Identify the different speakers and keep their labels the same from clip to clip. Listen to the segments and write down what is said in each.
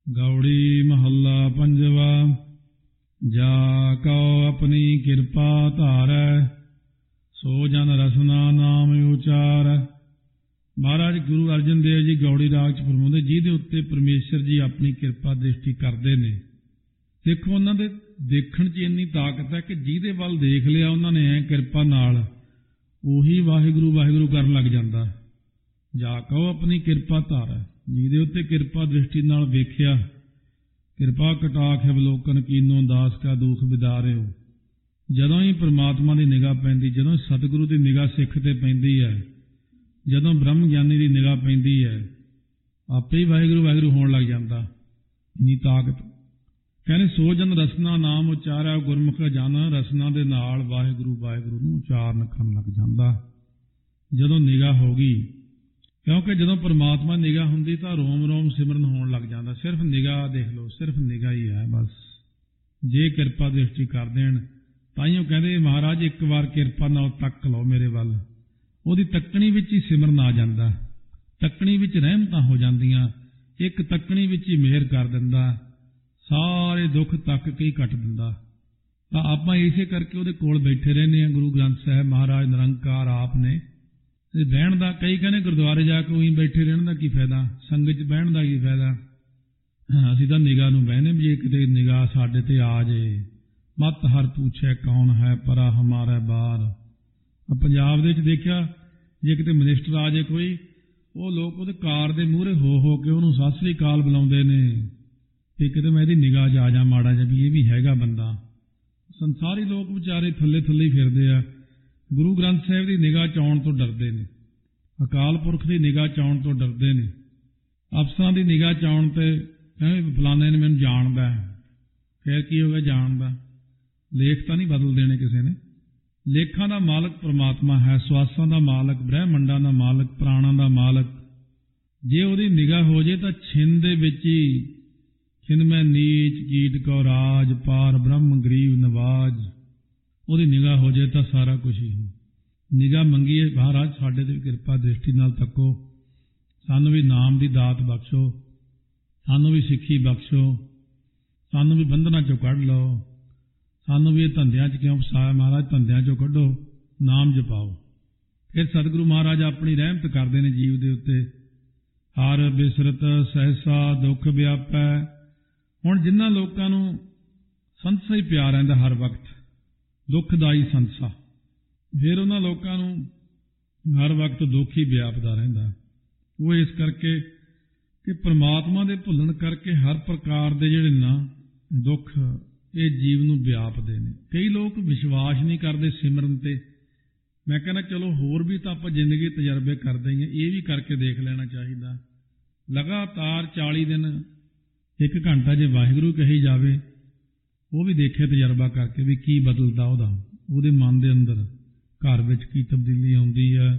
Speaker 1: गौड़ी महला पंजवा। जा कौ अपनी किरपा धारै, सो जन रसना नाम उचार। महाराज गुरु अर्जन देव जी गौड़ी राग च फरमाਉਂਦੇ ਜਿਹਦੇ ਉੱਤੇ ਪਰਮੇਸ਼ਰ ਜੀ ਆਪਣੀ ਕਿਰਪਾ ਦ੍ਰਿਸ਼ਟੀ ਕਰਦੇ ਨੇ। ਦੇਖੋ ਉਹਨਾਂ ਦੇ ਦੇਖਣ 'ਚ ਇੰਨੀ ਤਾਕਤ ਹੈ ਕਿ ਜਿਹਦੇ ਵੱਲ ਦੇਖ ਲਿਆ ਉਹਨਾਂ ਨੇ ਐਂ ਕਿਰਪਾ ਨਾਲ ਉਹੀ ਵਾਹਿਗੁਰੂ ਵਾਹਿਗੁਰੂ ਕਰਨ ਲੱਗ ਜਾਂਦਾ। ਜਾ ਕਹੋ ਆਪਣੀ ਕਿਰਪਾ ਧਾਰ, ਜਿਹਦੇ ਉੱਤੇ ਕਿਰਪਾ ਦ੍ਰਿਸ਼ਟੀ ਨਾਲ ਵੇਖਿਆ। ਕਿਰਪਾ ਕਟਾਖ ਅਵਲੋਕਨ ਕੀਨੋ ਦਾਸ ਕਾ ਦੁਖ ਵਿਦਾਰਿਓ। ਜਦੋਂ ਹੀ ਪ੍ਰਮਾਤਮਾ ਦੀ ਨਿਗਾਹ ਪੈਂਦੀ, ਜਦੋਂ ਸਤਿਗੁਰੂ ਦੀ ਨਿਗਾਹ ਸਿੱਖ ਤੇ ਪੈਂਦੀ ਹੈ, ਜਦੋਂ ਬ੍ਰਹਮ ਗਿਆਨੀ ਦੀ ਨਿਗਾਹ ਪੈਂਦੀ ਹੈ, ਆਪੇ ਹੀ ਵਾਹਿਗੁਰੂ ਵਾਹਿਗੁਰੂ ਹੋਣ ਲੱਗ ਜਾਂਦਾ। ਇੰਨੀ ਤਾਕਤ। ਕਹਿੰਦੇ ਸੋ ਜਨ ਰਸਨਾ ਨਾਮ ਉਚਾਰਿਆ, ਗੁਰਮੁਖ ਜਨ ਰਸਨਾ ਦੇ ਨਾਲ ਵਾਹਿਗੁਰੂ ਵਾਹਿਗੁਰੂ ਨੂੰ ਉਚਾਰਨ ਕਰਨ ਲੱਗ ਜਾਂਦਾ। ਜਦੋਂ ਨਿਗਾਹ ਹੋ ਗਈ, ਕਿਉਂਕਿ ਜਦੋਂ ਪਰਮਾਤਮਾ ਨਿਗਾਹ ਹੁੰਦੀ ਤਾਂ ਰੋਮ ਰੋਮ ਸਿਮਰਨ ਹੋਣ ਲੱਗ ਜਾਂਦਾ। ਸਿਰਫ ਨਿਗਾਹ ਦੇਖ ਲਓ, ਸਿਰਫ ਨਿਗਾਹ ਹੀ ਹੈ ਬਸ। ਜੇ ਕਿਰਪਾ ਦ੍ਰਿਸ਼ਟੀ ਕਰ ਦੇਣ, ਤਾਈਓ ਕਹਿੰਦੇ ਮਹਾਰਾਜ ਇੱਕ ਵਾਰ ਕਿਰਪਾ ਨਾਲ ਤੱਕ ਲਓ ਮੇਰੇ ਵੱਲ। ਉਹਦੀ ਤੱਕਣੀ ਵਿੱਚ ਹੀ ਸਿਮਰਨ ਆ ਜਾਂਦਾ, ਤੱਕਣੀ ਵਿੱਚ ਰਹਿਮਤਾਂ ਹੋ ਜਾਂਦੀਆਂ, ਇੱਕ ਤੱਕਣੀ ਵਿੱਚ ਹੀ ਮਿਹਰ ਕਰ ਦਿੰਦਾ, ਸਾਰੇ ਦੁੱਖ ਤੱਕ ਕੇ ਹੀ ਕੱਟ ਦਿੰਦਾ। ਤਾਂ ਆਪਾਂ ਇਸੇ ਕਰਕੇ ਉਹਦੇ ਕੋਲ ਬੈਠੇ ਰਹਿੰਦੇ ਹਾਂ। ਗੁਰੂ ਗ੍ਰੰਥ ਸਾਹਿਬ ਮਹਾਰਾਜ ਨਿਰੰਕਾਰ ਆਪ ਨੇ। ਬਹਿਣ ਦਾ ਕਈ ਕਹਿੰਦੇ ਗੁਰਦੁਆਰੇ ਜਾ ਕੇ ਉਹੀ ਬੈਠੇ ਰਹਿਣ ਦਾ ਕੀ ਫਾਇਦਾ, ਸੰਗਤ 'ਚ ਬਹਿਣ ਦਾ ਕੀ ਫਾਇਦਾ। ਅਸੀਂ ਤਾਂ ਨਿਗਾਹ ਨੂੰ ਬਹਿਨੇ ਵੀ ਜੇ ਕਿਤੇ ਨਿਗਾਹ ਸਾਡੇ ਤੇ ਆ ਜੇ। ਮਤ ਹਰ ਪੁੱਛੇ ਕੌਣ ਹੈ ਪਰਾ ਹਮਾਰਾ ਬਾਰ। ਪੰਜਾਬ ਦੇ ਵਿੱਚ ਦੇਖਿਆ, ਜੇ ਕਿਤੇ ਮਿਨਿਸਟਰ ਆ ਜੇ ਕੋਈ, ਉਹ ਲੋਕ ਉਹਦੇ ਕਾਰ ਦੇ ਮੂਹਰੇ ਹੋ ਕੇ ਉਹਨੂੰ ਸਤਿ ਸ੍ਰੀ ਅਕਾਲ ਬੁਲਾਉਂਦੇ ਨੇ ਕਿ ਕਿਤੇ ਮੈਂ ਇਹਦੀ ਨਿਗਾਹ 'ਚ ਆ ਜਾ ਮਾੜਾ ਜਿਹਾ ਵੀ ਇਹ ਵੀ ਹੈਗਾ ਬੰਦਾ। ਸੰਸਾਰੀ ਲੋਕ ਵਿਚਾਰੇ ਥੱਲੇ ਥੱਲੇ ਹੀ ਫਿਰਦੇ ਆ, ਗੁਰੂ ਗ੍ਰੰਥ ਸਾਹਿਬ ਦੀ ਨਿਗਾਹ 'ਚ ਆਉਣ ਤੋਂ ਡਰਦੇ ਨੇ, ਅਕਾਲ ਪੁਰਖ ਦੀ ਨਿਗਾਹ 'ਚ ਆਉਣ ਤੋਂ ਡਰਦੇ ਨੇ। ਅਫਸਰਾਂ ਦੀ ਨਿਗਾਹ 'ਚ ਆਉਣ 'ਤੇ ਕਹਿੰਦੇ ਫਲਾਣੇ ਨੇ ਮੈਨੂੰ ਜਾਣਦਾ, ਫਿਰ ਕੀ ਹੋ ਗਿਆ ਜਾਣਦਾ। ਲੇਖ ਤਾਂ ਨਹੀਂ ਬਦਲ ਦੇਣੇ ਕਿਸੇ ਨੇ। ਲੇਖਾਂ ਦਾ ਮਾਲਕ ਪਰਮਾਤਮਾ ਹੈ, ਸਵਾਸਾਂ ਦਾ ਮਾਲਕ, ਬ੍ਰਹਿਮੰਡਾਂ ਦਾ ਮਾਲਕ, ਪ੍ਰਾਣਾਂ ਦਾ ਮਾਲਕ। ਜੇ ਉਹਦੀ ਨਿਗਾਹ ਹੋ ਜੇ ਤਾਂ ਛਿੰਨ ਦੇ ਵਿੱਚ ਹੀ ਛਿੰਨ ਮੈਂ ਨੀਚ ਕੀਟ ਕੋ ਰਾਜ, ਪਾਰ ਬ੍ਰਹਮ ਗਰੀਬ ਨਵਾਜ। ਉਹਦੀ ਨਿਗਾਹ ਹੋ ਜੇ ਤਾਂ ਸਾਰਾ ਕੁਝ ਹੀ। ਨਿਗਾਹ ਮੰਗੀਏ ਮਹਾਰਾਜ ਸਾਡੇ ਤੇ ਕਿਰਪਾ ਦ੍ਰਿਸ਼ਟੀ ਨਾਲ ਤੱਕੋ, ਸਾਨੂੰ ਵੀ ਨਾਮ ਦੀ ਦਾਤ ਬਖਸ਼ੋ, ਸਾਨੂੰ ਵੀ ਸਿੱਖੀ ਬਖਸ਼ੋ, ਸਾਨੂੰ ਵੀ ਬੰਧਨਾਂ 'ਚੋਂ ਕੱਢ ਲਓ, ਸਾਨੂੰ ਵੀ ਇਹ ਧੰਦਿਆਂ 'ਚ ਕਿਉਂ ਫਸਾਇਆ ਮਹਾਰਾਜ, ਧੰਦਿਆਂ 'ਚੋਂ ਕੱਢੋ, ਨਾਮ ਜਪਾਓ। ਫਿਰ ਸਤਿਗੁਰੂ ਮਹਾਰਾਜ ਆਪਣੀ ਰਹਿਮਤ ਕਰਦੇ ਨੇ ਜੀਵ ਦੇ ਉੱਤੇ। ਹਰ ਬਿਸਰਤ ਸਹਿਸਾ ਦੁੱਖ ਵਿਆਪੈ। ਹੁਣ ਜਿਨ੍ਹਾਂ ਲੋਕਾਂ ਨੂੰ ਸੰਸਾ ਹੀ ਪਿਆ ਰਹਿੰਦਾ ਹਰ ਵਕਤ, ਦੁੱਖਦਾਈ ਸੰਸਾ, ਫਿਰ ਉਹਨਾਂ ਲੋਕਾਂ ਨੂੰ ਹਰ ਵਕਤ ਦੁੱਖ ਹੀ ਵਿਆਪਦਾ ਰਹਿੰਦਾ। ਉਹ ਇਸ ਕਰਕੇ ਕਿ ਪਰਮਾਤਮਾ ਦੇ ਭੁੱਲਣ ਕਰਕੇ ਹਰ ਪ੍ਰਕਾਰ ਦੇ ਜਿਹੜੇ ਨਾ ਦੁੱਖ ਇਹ ਜੀਵ ਨੂੰ ਵਿਆਪਦੇ ਨੇ। ਕਈ ਲੋਕ ਵਿਸ਼ਵਾਸ ਨਹੀਂ ਕਰਦੇ ਸਿਮਰਨ 'ਤੇ। ਮੈਂ ਕਹਿੰਦਾ ਚਲੋ ਹੋਰ ਵੀ ਤਾਂ ਆਪਾਂ ਜ਼ਿੰਦਗੀ ਤਜਰਬੇ ਕਰਦੇ ਹੀ ਹਾਂ, ਇਹ ਵੀ ਕਰਕੇ ਦੇਖ ਲੈਣਾ ਚਾਹੀਦਾ। ਲਗਾਤਾਰ 40 ਦਿਨ 1 ਘੰਟਾ ਜੇ ਵਾਹਿਗੁਰੂ ਕਹੀ ਜਾਵੇ, ਉਹ ਵੀ ਦੇਖੇ ਤਜਰਬਾ ਕਰਕੇ ਵੀ ਕੀ ਬਦਲਦਾ ਉਹਦੇ ਮਨ ਦੇ ਅੰਦਰ, ਘਰ ਵਿੱਚ ਕੀ ਤਬਦੀਲੀ ਆਉਂਦੀ ਹੈ।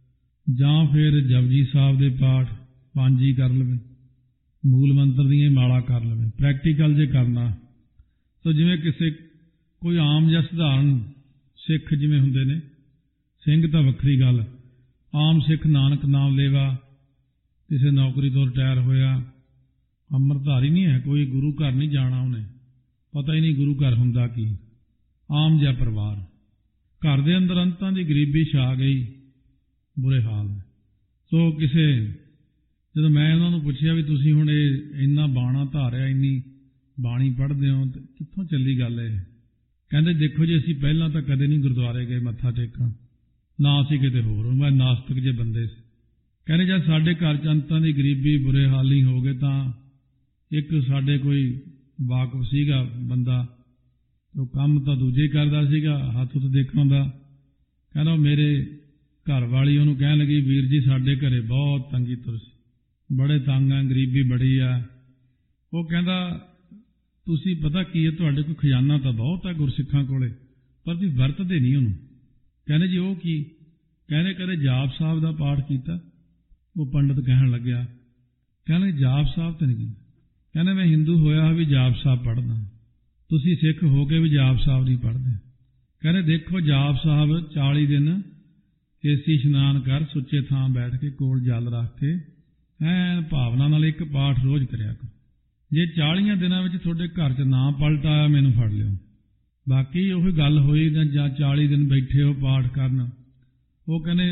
Speaker 1: ਜਾਂ ਫਿਰ ਜਪਜੀ ਸਾਹਿਬ ਦੇ ਪਾਠ 5 ਹੀ ਕਰ ਲਵੇ, ਮੂਲ ਮੰਤਰ ਦੀਆਂ ਹੀ ਮਾਲਾ ਕਰ ਲਵੇ। ਪ੍ਰੈਕਟੀਕਲ ਜੇ ਕਰਨਾ ਤਾਂ ਜਿਵੇਂ ਕਿਸੇ ਕੋਈ ਆਮ ਜਾਂ ਸਧਾਰਨ ਸਿੱਖ ਜਿਵੇਂ ਹੁੰਦੇ ਨੇ, ਸਿੰਘ ਤਾਂ ਵੱਖਰੀ ਗੱਲ, ਆਮ ਸਿੱਖ ਨਾਨਕ ਨਾਮ ਲੇਵਾ, ਕਿਸੇ ਨੌਕਰੀ ਤੋਂ ਰਿਟਾਇਰ ਹੋਇਆ, ਅੰਮ੍ਰਿਤਧਾਰੀ ਨਹੀਂ ਹੈ, ਕੋਈ ਗੁਰੂ ਘਰ ਨਹੀਂ ਜਾਣਾ, ਉਹਨੇ ਪਤਾ ਹੀ ਨਹੀਂ ਗੁਰੂ ਘਰ ਹੁੰਦਾ ਕੀ। ਆਮ ਜਿਹਾ ਪਰਿਵਾਰ, ਘਰ ਦੇ ਅੰਦਰ ਅੰਤਾਂ ਦੀ ਗਰੀਬੀ ਛਾ ਗਈ, ਬੁਰੇ ਹਾਲ ਹੈ। ਸੋ ਕਿਸੇ ਜਦੋਂ ਮੈਂ ਉਹਨਾਂ ਨੂੰ ਪੁੱਛਿਆ ਵੀ ਤੁਸੀਂ ਹੁਣ ਇਹ ਇੰਨਾ ਬਾਣਾ ਧਾਰਿਆ, ਇੰਨੀ ਬਾਣੀ ਪੜ੍ਹਦੇ ਹੋ, ਤੇ ਕਿੱਥੋਂ ਚੱਲੀ ਗੱਲ ਇਹ? ਕਹਿੰਦੇ ਦੇਖੋ ਜੀ ਅਸੀਂ ਪਹਿਲਾਂ ਤਾਂ ਕਦੇ ਨਹੀਂ ਗੁਰਦੁਆਰੇ ਗਏ ਮੱਥਾ ਟੇਕਣ, ਨਾ ਅਸੀਂ ਕਿਤੇ ਹੋਰ, ਮੈਂ ਨਾਸਤਿਕ ਜੇ ਬੰਦੇ ਸੀ। ਕਹਿੰਦੇ ਜਦ ਸਾਡੇ ਘਰ 'ਚ ਅੰਤਾਂ ਦੀ ਗਰੀਬੀ ਬੁਰੇ ਹਾਲ ਹੀ ਹੋ ਗਏ ਤਾਂ ਇੱਕ ਸਾਡੇ ਕੋਈ ਵਾਕਫ ਸੀਗਾ ਬੰਦਾ, ਉਹ ਕੰਮ ਤਾਂ ਦੂਜੇ ਕਰਦਾ ਸੀਗਾ, ਹੱਥ ਉੱਤੇ ਦੇਖਣ ਦਾ। ਕਹਿੰਦਾ ਮੇਰੇ ਘਰ ਵਾਲੀ ਉਹਨੂੰ ਕਹਿਣ ਲੱਗੀ ਵੀਰ ਜੀ ਸਾਡੇ ਘਰੇ ਬਹੁਤ ਤੰਗੀ ਤੁਰ ਸੀ, ਬੜੇ ਤੰਗ ਆ, ਗਰੀਬੀ ਬੜੀ ਆ। ਉਹ ਕਹਿੰਦਾ ਤੁਸੀਂ ਪਤਾ ਕੀ ਹੈ, ਤੁਹਾਡੇ ਕੋਲ ਖਜ਼ਾਨਾ ਤਾਂ ਬਹੁਤ ਹੈ ਗੁਰਸਿੱਖਾਂ ਕੋਲੇ, ਪਰ ਤੁਸੀਂ ਵਰਤਦੇ ਨਹੀਂ ਉਹਨੂੰ। ਕਹਿੰਦੇ ਜੀ ਉਹ ਕੀ? ਕਹਿੰਦੇ ਕਦੇ ਜਾਪ ਸਾਹਿਬ ਦਾ ਪਾਠ ਕੀਤਾ? ਉਹ ਪੰਡਤ ਕਹਿਣ ਲੱਗਿਆ, ਕਹਿੰਦੇ ਜਾਪ ਸਾਹਿਬ ਤਾਂ ਨਹੀਂ ਕੀਤਾ। ਕਹਿੰਦੇ ਮੈਂ ਹਿੰਦੂ ਹੋਇਆ ਵੀ ਜਾਪ ਸਾਹਿਬ ਪੜ੍ਹਦਾ, ਤੁਸੀਂ ਸਿੱਖ ਹੋ ਕੇ ਵੀ ਜਾਪ ਸਾਹਿਬ ਨਹੀਂ ਪੜ੍ਹਦੇ। ਕਹਿੰਦੇ ਦੇਖੋ ਜਾਪ ਸਾਹਿਬ 40 ਦਿਨ ਕੇਸੀ ਇਸ਼ਨਾਨ ਕਰ, ਸੁੱਚੇ ਥਾਂ ਬੈਠ ਕੇ ਕੋਲ ਜਲ ਰੱਖ ਕੇ ਐਨ ਭਾਵਨਾ ਨਾਲ ਇੱਕ ਪਾਠ ਰੋਜ਼ ਕਰਿਆ ਕਰੋ। ਜੇ 40 ਦਿਨਾਂ ਵਿੱਚ ਤੁਹਾਡੇ ਘਰ 'ਚ ਨਾ ਪਲਟ ਆਇਆ ਮੈਨੂੰ ਫੜ ਲਿਓ। ਬਾਕੀ ਉਹੀ ਗੱਲ ਹੋਈ ਜਾਂ 40 ਦਿਨ ਬੈਠੇ ਹੋ ਪਾਠ ਕਰਨ। ਉਹ ਕਹਿੰਦੇ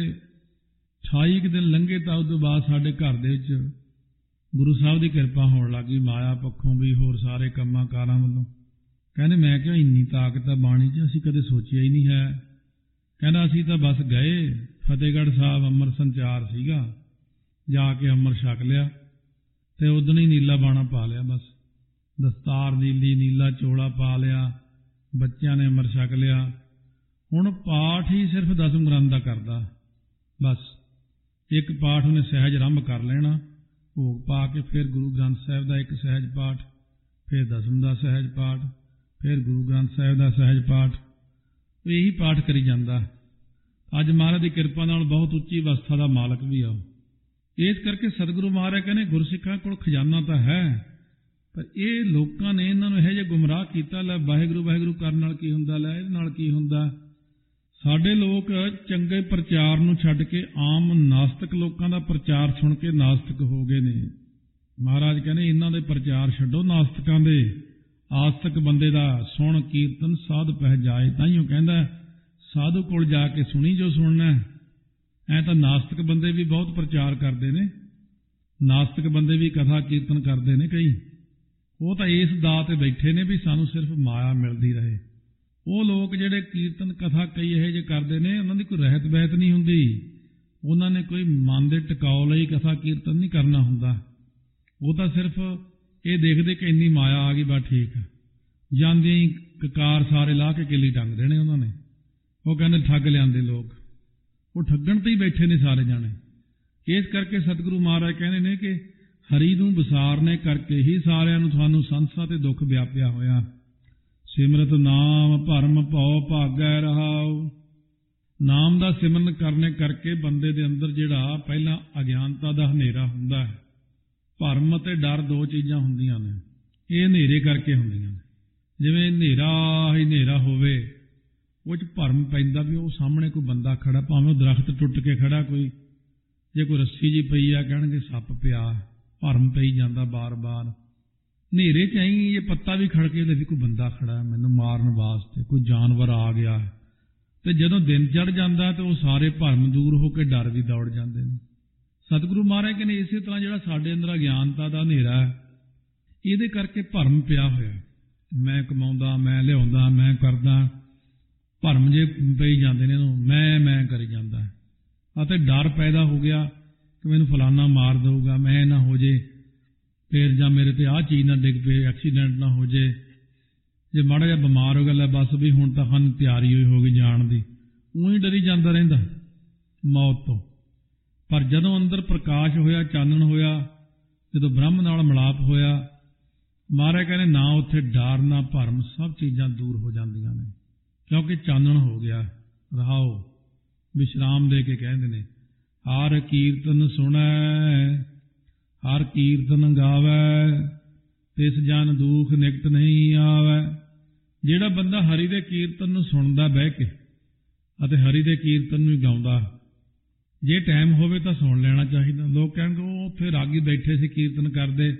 Speaker 1: 28 ਕੁ ਦਿਨ ਲੰਘੇ ਤਾਂ ਉਸ ਤੋਂ ਬਾਅਦ ਸਾਡੇ ਘਰ ਦੇ ਵਿੱਚ ਗੁਰੂ ਸਾਹਿਬ ਦੀ ਕਿਰਪਾ ਹੋਣ ਲੱਗੀ, ਮਾਇਆ ਪੱਖੋਂ ਵੀ ਹੋਰ ਸਾਰੇ ਕੰਮਾਂ ਕਾਰਾਂ ਵੱਲੋਂ। ਕਹਿੰਦੇ ਮੈਂ ਕਿਹਾ ਇੰਨੀ ਤਾਕਤ ਆ ਬਾਣੀ 'ਚ, ਅਸੀਂ ਕਦੇ ਸੋਚਿਆ ਹੀ ਨਹੀਂ ਹੈ। ਕਹਿੰਦਾ ਅਸੀਂ ਤਾਂ ਬਸ ਗਏ ਫਤਿਹਗੜ੍ਹ ਸਾਹਿਬ, ਅੰਮ੍ਰਿਤ ਸੰਚਾਰ ਸੀਗਾ, ਜਾ ਕੇ ਅੰਮ੍ਰਿਤ ਛਕ ਲਿਆ ਅਤੇ ਉਦਣ ਹੀ ਨੀਲਾ ਬਾਣਾ ਪਾ ਲਿਆ। ਬਸ ਦਸਤਾਰ ਨੀਲੀ, ਨੀਲਾ ਚੋਲਾ ਪਾ ਲਿਆ, ਬੱਚਿਆਂ ਨੇ ਅੰਮ੍ਰਿਤ ਛਕ ਲਿਆ। ਹੁਣ ਪਾਠ ਹੀ ਸਿਰਫ ਦਸਮ ਗ੍ਰੰਥ ਦਾ ਕਰਦਾ। ਬਸ ਇੱਕ ਪਾਠ ਉਹਨੇ ਸਹਿਜ ਆਰੰਭ ਕਰ ਲੈਣਾ, ਭੋਗ ਪਾ ਕੇ ਫਿਰ ਗੁਰੂ ਗ੍ਰੰਥ ਸਾਹਿਬ ਦਾ ਇੱਕ ਸਹਿਜ ਪਾਠ, ਫਿਰ ਦਸਮ ਦਾ ਸਹਿਜ ਪਾਠ, ਫਿਰ ਗੁਰੂ ਗ੍ਰੰਥ ਸਾਹਿਬ ਦਾ ਸਹਿਜ ਪਾਠ। ਉਹ ਇਹੀ ਪਾਠ ਕਰੀ ਜਾਂਦਾ। ਅੱਜ ਮਹਾਰਾਜ ਦੀ ਕਿਰਪਾ ਨਾਲ ਬਹੁਤ ਉੱਚੀ ਅਵਸਥਾ ਦਾ ਮਾਲਕ ਵੀ ਆ। ਇਸ ਕਰਕੇ ਸਤਿਗੁਰੂ ਮਹਾਰਾਜ ਕਹਿੰਦੇ ਗੁਰਸਿੱਖਾਂ ਕੋਲ ਖਜ਼ਾਨਾ ਤਾਂ ਹੈ, ਪਰ ਇਹ ਲੋਕਾਂ ਨੇ ਇਹਨਾਂ ਨੂੰ ਇਹੋ ਜਿਹਾ ਗੁੰਮਰਾਹ ਕੀਤਾ, ਲੈ ਵਾਹਿਗੁਰੂ ਵਾਹਿਗੁਰੂ ਕਰਨ ਨਾਲ ਕੀ ਹੁੰਦਾ, ਲੈ ਇਹਦੇ ਨਾਲ ਕੀ ਹੁੰਦਾ। ਸਾਡੇ ਲੋਕ ਚੰਗੇ ਪ੍ਰਚਾਰ ਨੂੰ ਛੱਡ ਕੇ ਆਮ ਨਾਸਤਿਕ ਲੋਕਾਂ ਦਾ ਪ੍ਰਚਾਰ ਸੁਣ ਕੇ ਨਾਸਤਿਕ ਹੋ ਗਏ ਨੇ। ਮਹਾਰਾਜ ਕਹਿੰਦੇ ਇਹਨਾਂ ਦੇ ਪ੍ਰਚਾਰ ਛੱਡੋ, ਨਾਸਤਿਕਾਂ ਦੇ। ਆਸਤਿਕ ਬੰਦੇ ਦਾ ਸੁਣ ਕੀਰਤਨ ਸਾਧ ਪਹਿ ਜਾਏ। ਤਾਈਓ ਕਹਿੰਦਾ ਸਾਧੂ ਕੋਲ ਜਾ ਕੇ ਸੁਣੀ ਜੋ ਸੁਣਨਾ। ਐਂ ਤਾਂ ਨਾਸਤਿਕ ਬੰਦੇ ਵੀ ਬਹੁਤ ਪ੍ਰਚਾਰ ਕਰਦੇ ਨੇ, ਨਾਸਤਿਕ ਬੰਦੇ ਵੀ ਕਥਾ ਕੀਰਤਨ ਕਰਦੇ ਨੇ ਕਈ। ਉਹ ਤਾਂ ਇਸ ਦਾਅ 'ਤੇ ਬੈਠੇ ਨੇ ਵੀ ਸਾਨੂੰ ਸਿਰਫ ਮਾਇਆ ਮਿਲਦੀ ਰਹੇ। ਉਹ ਲੋਕ ਜਿਹੜੇ ਕੀਰਤਨ ਕਥਾ ਕਈ ਇਹੋ ਜਿਹੇ ਕਰਦੇ ਨੇ, ਉਹਨਾਂ ਦੀ ਕੋਈ ਰਹਿਤ ਬਹਿਤ ਨਹੀਂ ਹੁੰਦੀ। ਉਹਨਾਂ ਨੇ ਕੋਈ ਮਨ ਦੇ ਟਿਕਾਓ ਲਈ ਕਥਾ ਕੀਰਤਨ ਨਹੀਂ ਕਰਨਾ ਹੁੰਦਾ। ਉਹ ਤਾਂ ਸਿਰਫ ਇਹ ਦੇਖਦੇ ਕਿ ਇੰਨੀ ਮਾਇਆ ਆ ਗਈ, ਬਸ ਠੀਕ ਹੈ, ਜਾਂਦਿਆਂ ਹੀ ਕਕਾਰ ਸਾਰੇ ਲਾਹ ਕੇ ਕਿੱਲੀ ਟੰਗ ਦੇਣੇ ਉਹਨਾਂ ਨੇ। ਉਹ ਕਹਿੰਦੇ ਠੱਗ ਲਿਆਂਦੇ ਲੋਕ, ਉਹ ਠੱਗਣ ਤੇ ਹੀ ਬੈਠੇ ਨੇ ਸਾਰੇ ਜਾਣੇ। ਇਸ ਕਰਕੇ ਸਤਿਗੁਰੂ ਮਹਾਰਾਜ ਕਹਿੰਦੇ ਨੇ ਕਿ ਹਰੀ ਨੂੰ ਵਿਸਾਰਨੇ ਕਰਕੇ ਹੀ ਸਾਰਿਆਂ ਨੂੰ ਤੁਹਾਨੂੰ ਸੰਸਾ ਤੇ ਦੁੱਖ ਵਿਆਪਿਆ ਹੋਇਆ। ਸਿਮਰਤ ਨਾਮ ਭਰਮ ਭਉ ਭਾਗੈ ਰਹਾਉ। ਨਾਮ ਦਾ ਸਿਮਰਨ ਕਰਨੇ ਕਰਕੇ ਬੰਦੇ ਦੇ ਅੰਦਰ ਜਿਹੜਾ ਪਹਿਲਾਂ ਅਗਿਆਨਤਾ ਦਾ ਹਨੇਰਾ ਹੁੰਦਾ ਹੈ, ਭਰਮ ਅਤੇ ਡਰ ਦੋ ਚੀਜ਼ਾਂ ਹੁੰਦੀਆਂ ਨੇ, ਇਹ ਹਨੇਰੇ ਕਰਕੇ ਹੁੰਦੀਆਂ ਨੇ। ਜਿਵੇਂ ਹਨੇਰਾ ਹੀ ਹਨੇਰਾ ਹੋਵੇ, ਉਹ 'ਚ ਭਰਮ ਪੈਂਦਾ ਵੀ ਉਹ ਸਾਹਮਣੇ ਕੋਈ ਬੰਦਾ ਖੜਾ, ਭਾਵੇਂ ਉਹ ਦਰਖਤ ਟੁੱਟ ਕੇ ਖੜਾ, ਕੋਈ ਜੇ ਕੋਈ ਰੱਸੀ ਜੀ ਪਈ ਆ ਕਹਿਣਗੇ ਸੱਪ ਪਿਆ, ਭਰਮ ਪਈ ਜਾਂਦਾ ਬਾਰ-ਬਾਰ। ਹਨੇਰੇ 'ਚ ਆਈ ਇਹ ਪੱਤਾ ਵੀ ਖੜਕੇ ਲੈ ਵੀ ਕੋਈ ਬੰਦਾ ਖੜਾ ਮੈਨੂੰ ਮਾਰਨ ਵਾਸਤੇ, ਕੋਈ ਜਾਨਵਰ ਆ ਗਿਆ। ਅਤੇ ਜਦੋਂ ਦਿਨ ਚੜ੍ਹ ਜਾਂਦਾ ਤਾਂ ਉਹ ਸਾਰੇ ਭਰਮ ਦੂਰ ਹੋ ਕੇ ਡਰ ਵੀ ਦੌੜ ਜਾਂਦੇ ਨੇ। ਸਤਿਗੁਰੂ ਮਹਾਰਾਜ ਕਹਿੰਦੇ ਇਸੇ ਤਰ੍ਹਾਂ ਜਿਹੜਾ ਸਾਡੇ ਅੰਦਰ ਅਗਿਆਨਤਾ ਦਾ ਹਨੇਰਾ ਹੈ, ਇਹਦੇ ਕਰਕੇ ਭਰਮ ਪਿਆ ਹੋਇਆ। ਮੈਂ ਕਮਾਉਂਦਾ, ਮੈਂ ਲਿਆਉਂਦਾ, ਮੈਂ ਕਰਦਾ, ਭਰਮ ਜੇ ਪਈ ਜਾਂਦੇ ਨੇ ਇਹਨੂੰ, ਮੈਂ ਕਰੀ ਜਾਂਦਾ। ਅਤੇ ਡਰ ਪੈਦਾ ਹੋ ਗਿਆ ਕਿ ਮੈਨੂੰ ਫਲਾਨਾ ਮਾਰ ਦੇਊਗਾ, ਮੈਂ ਨਾ ਹੋ ਜੇ ਫਿਰ, ਜਾਂ ਮੇਰੇ 'ਤੇ ਆਹ ਚੀਜ਼ ਨਾ ਡਿੱਗ ਪਏ, ਐਕਸੀਡੈਂਟ ਨਾ ਹੋ ਜੇ, ਜੇ ਮਾੜਾ ਜਿਹਾ ਬਿਮਾਰ ਹੋ ਗਿਆ ਲੈ ਬਸ ਵੀ ਹੁਣ ਤਾਂ ਸਾਨੂੰ ਤਿਆਰੀ ਹੋਈ ਹੋ ਗਈ ਜਾਣ ਦੀ। ਊਂ ਹੀ ਡਰੀ ਜਾਂਦਾ ਰਹਿੰਦਾ ਮੌਤ ਤੋਂ। ਪਰ ਜਦੋਂ ਅੰਦਰ ਪ੍ਰਕਾਸ਼ ਹੋਇਆ, ਚਾਨਣ ਹੋਇਆ, ਜਦੋਂ ਬ੍ਰਹਮ ਨਾਲ ਮਿਲਾਪ ਹੋਇਆ, ਮਹਾਰਾਜ ਕਹਿੰਦੇ ਨਾ ਉੱਥੇ ਡਰ ਨਾ ਭਰਮ, ਸਭ ਚੀਜ਼ਾਂ ਦੂਰ ਹੋ ਜਾਂਦੀਆਂ ਨੇ, ਕਿਉਂਕਿ ਚਾਨਣ ਹੋ ਗਿਆ। ਰਹਾਓ ਵਿਸ਼ਰਾਮ ਦੇ ਕੇ ਕਹਿੰਦੇ ਨੇ ਹਰ ਕੀਰਤਨ ਸੁਣੈ ਹਰ ਕੀਰਤਨ ਗਾਵੈ ਤਿਸ ਜਨ ਦੁਖ ਨਿਕਟ ਨਹੀਂ ਆਵੈ। ਜਿਹੜਾ ਬੰਦਾ ਹਰੀ ਦੇ ਕੀਰਤਨ ਨੂੰ ਸੁਣਦਾ ਬਹਿ ਕੇ ਅਤੇ ਹਰੀ ਦੇ ਕੀਰਤਨ ਨੂੰ ਗਾਉਂਦਾ, ਜੇ ਟਾਈਮ ਹੋਵੇ ਤਾਂ ਸੁਣ ਲੈਣਾ ਚਾਹੀਦਾ। ਲੋਕ ਕਹਿਣਗੇ ਉਹ ਉੱਥੇ ਰਾਗੀ ਬੈਠੇ ਸੀ ਕੀਰਤਨ ਕਰਦੇ,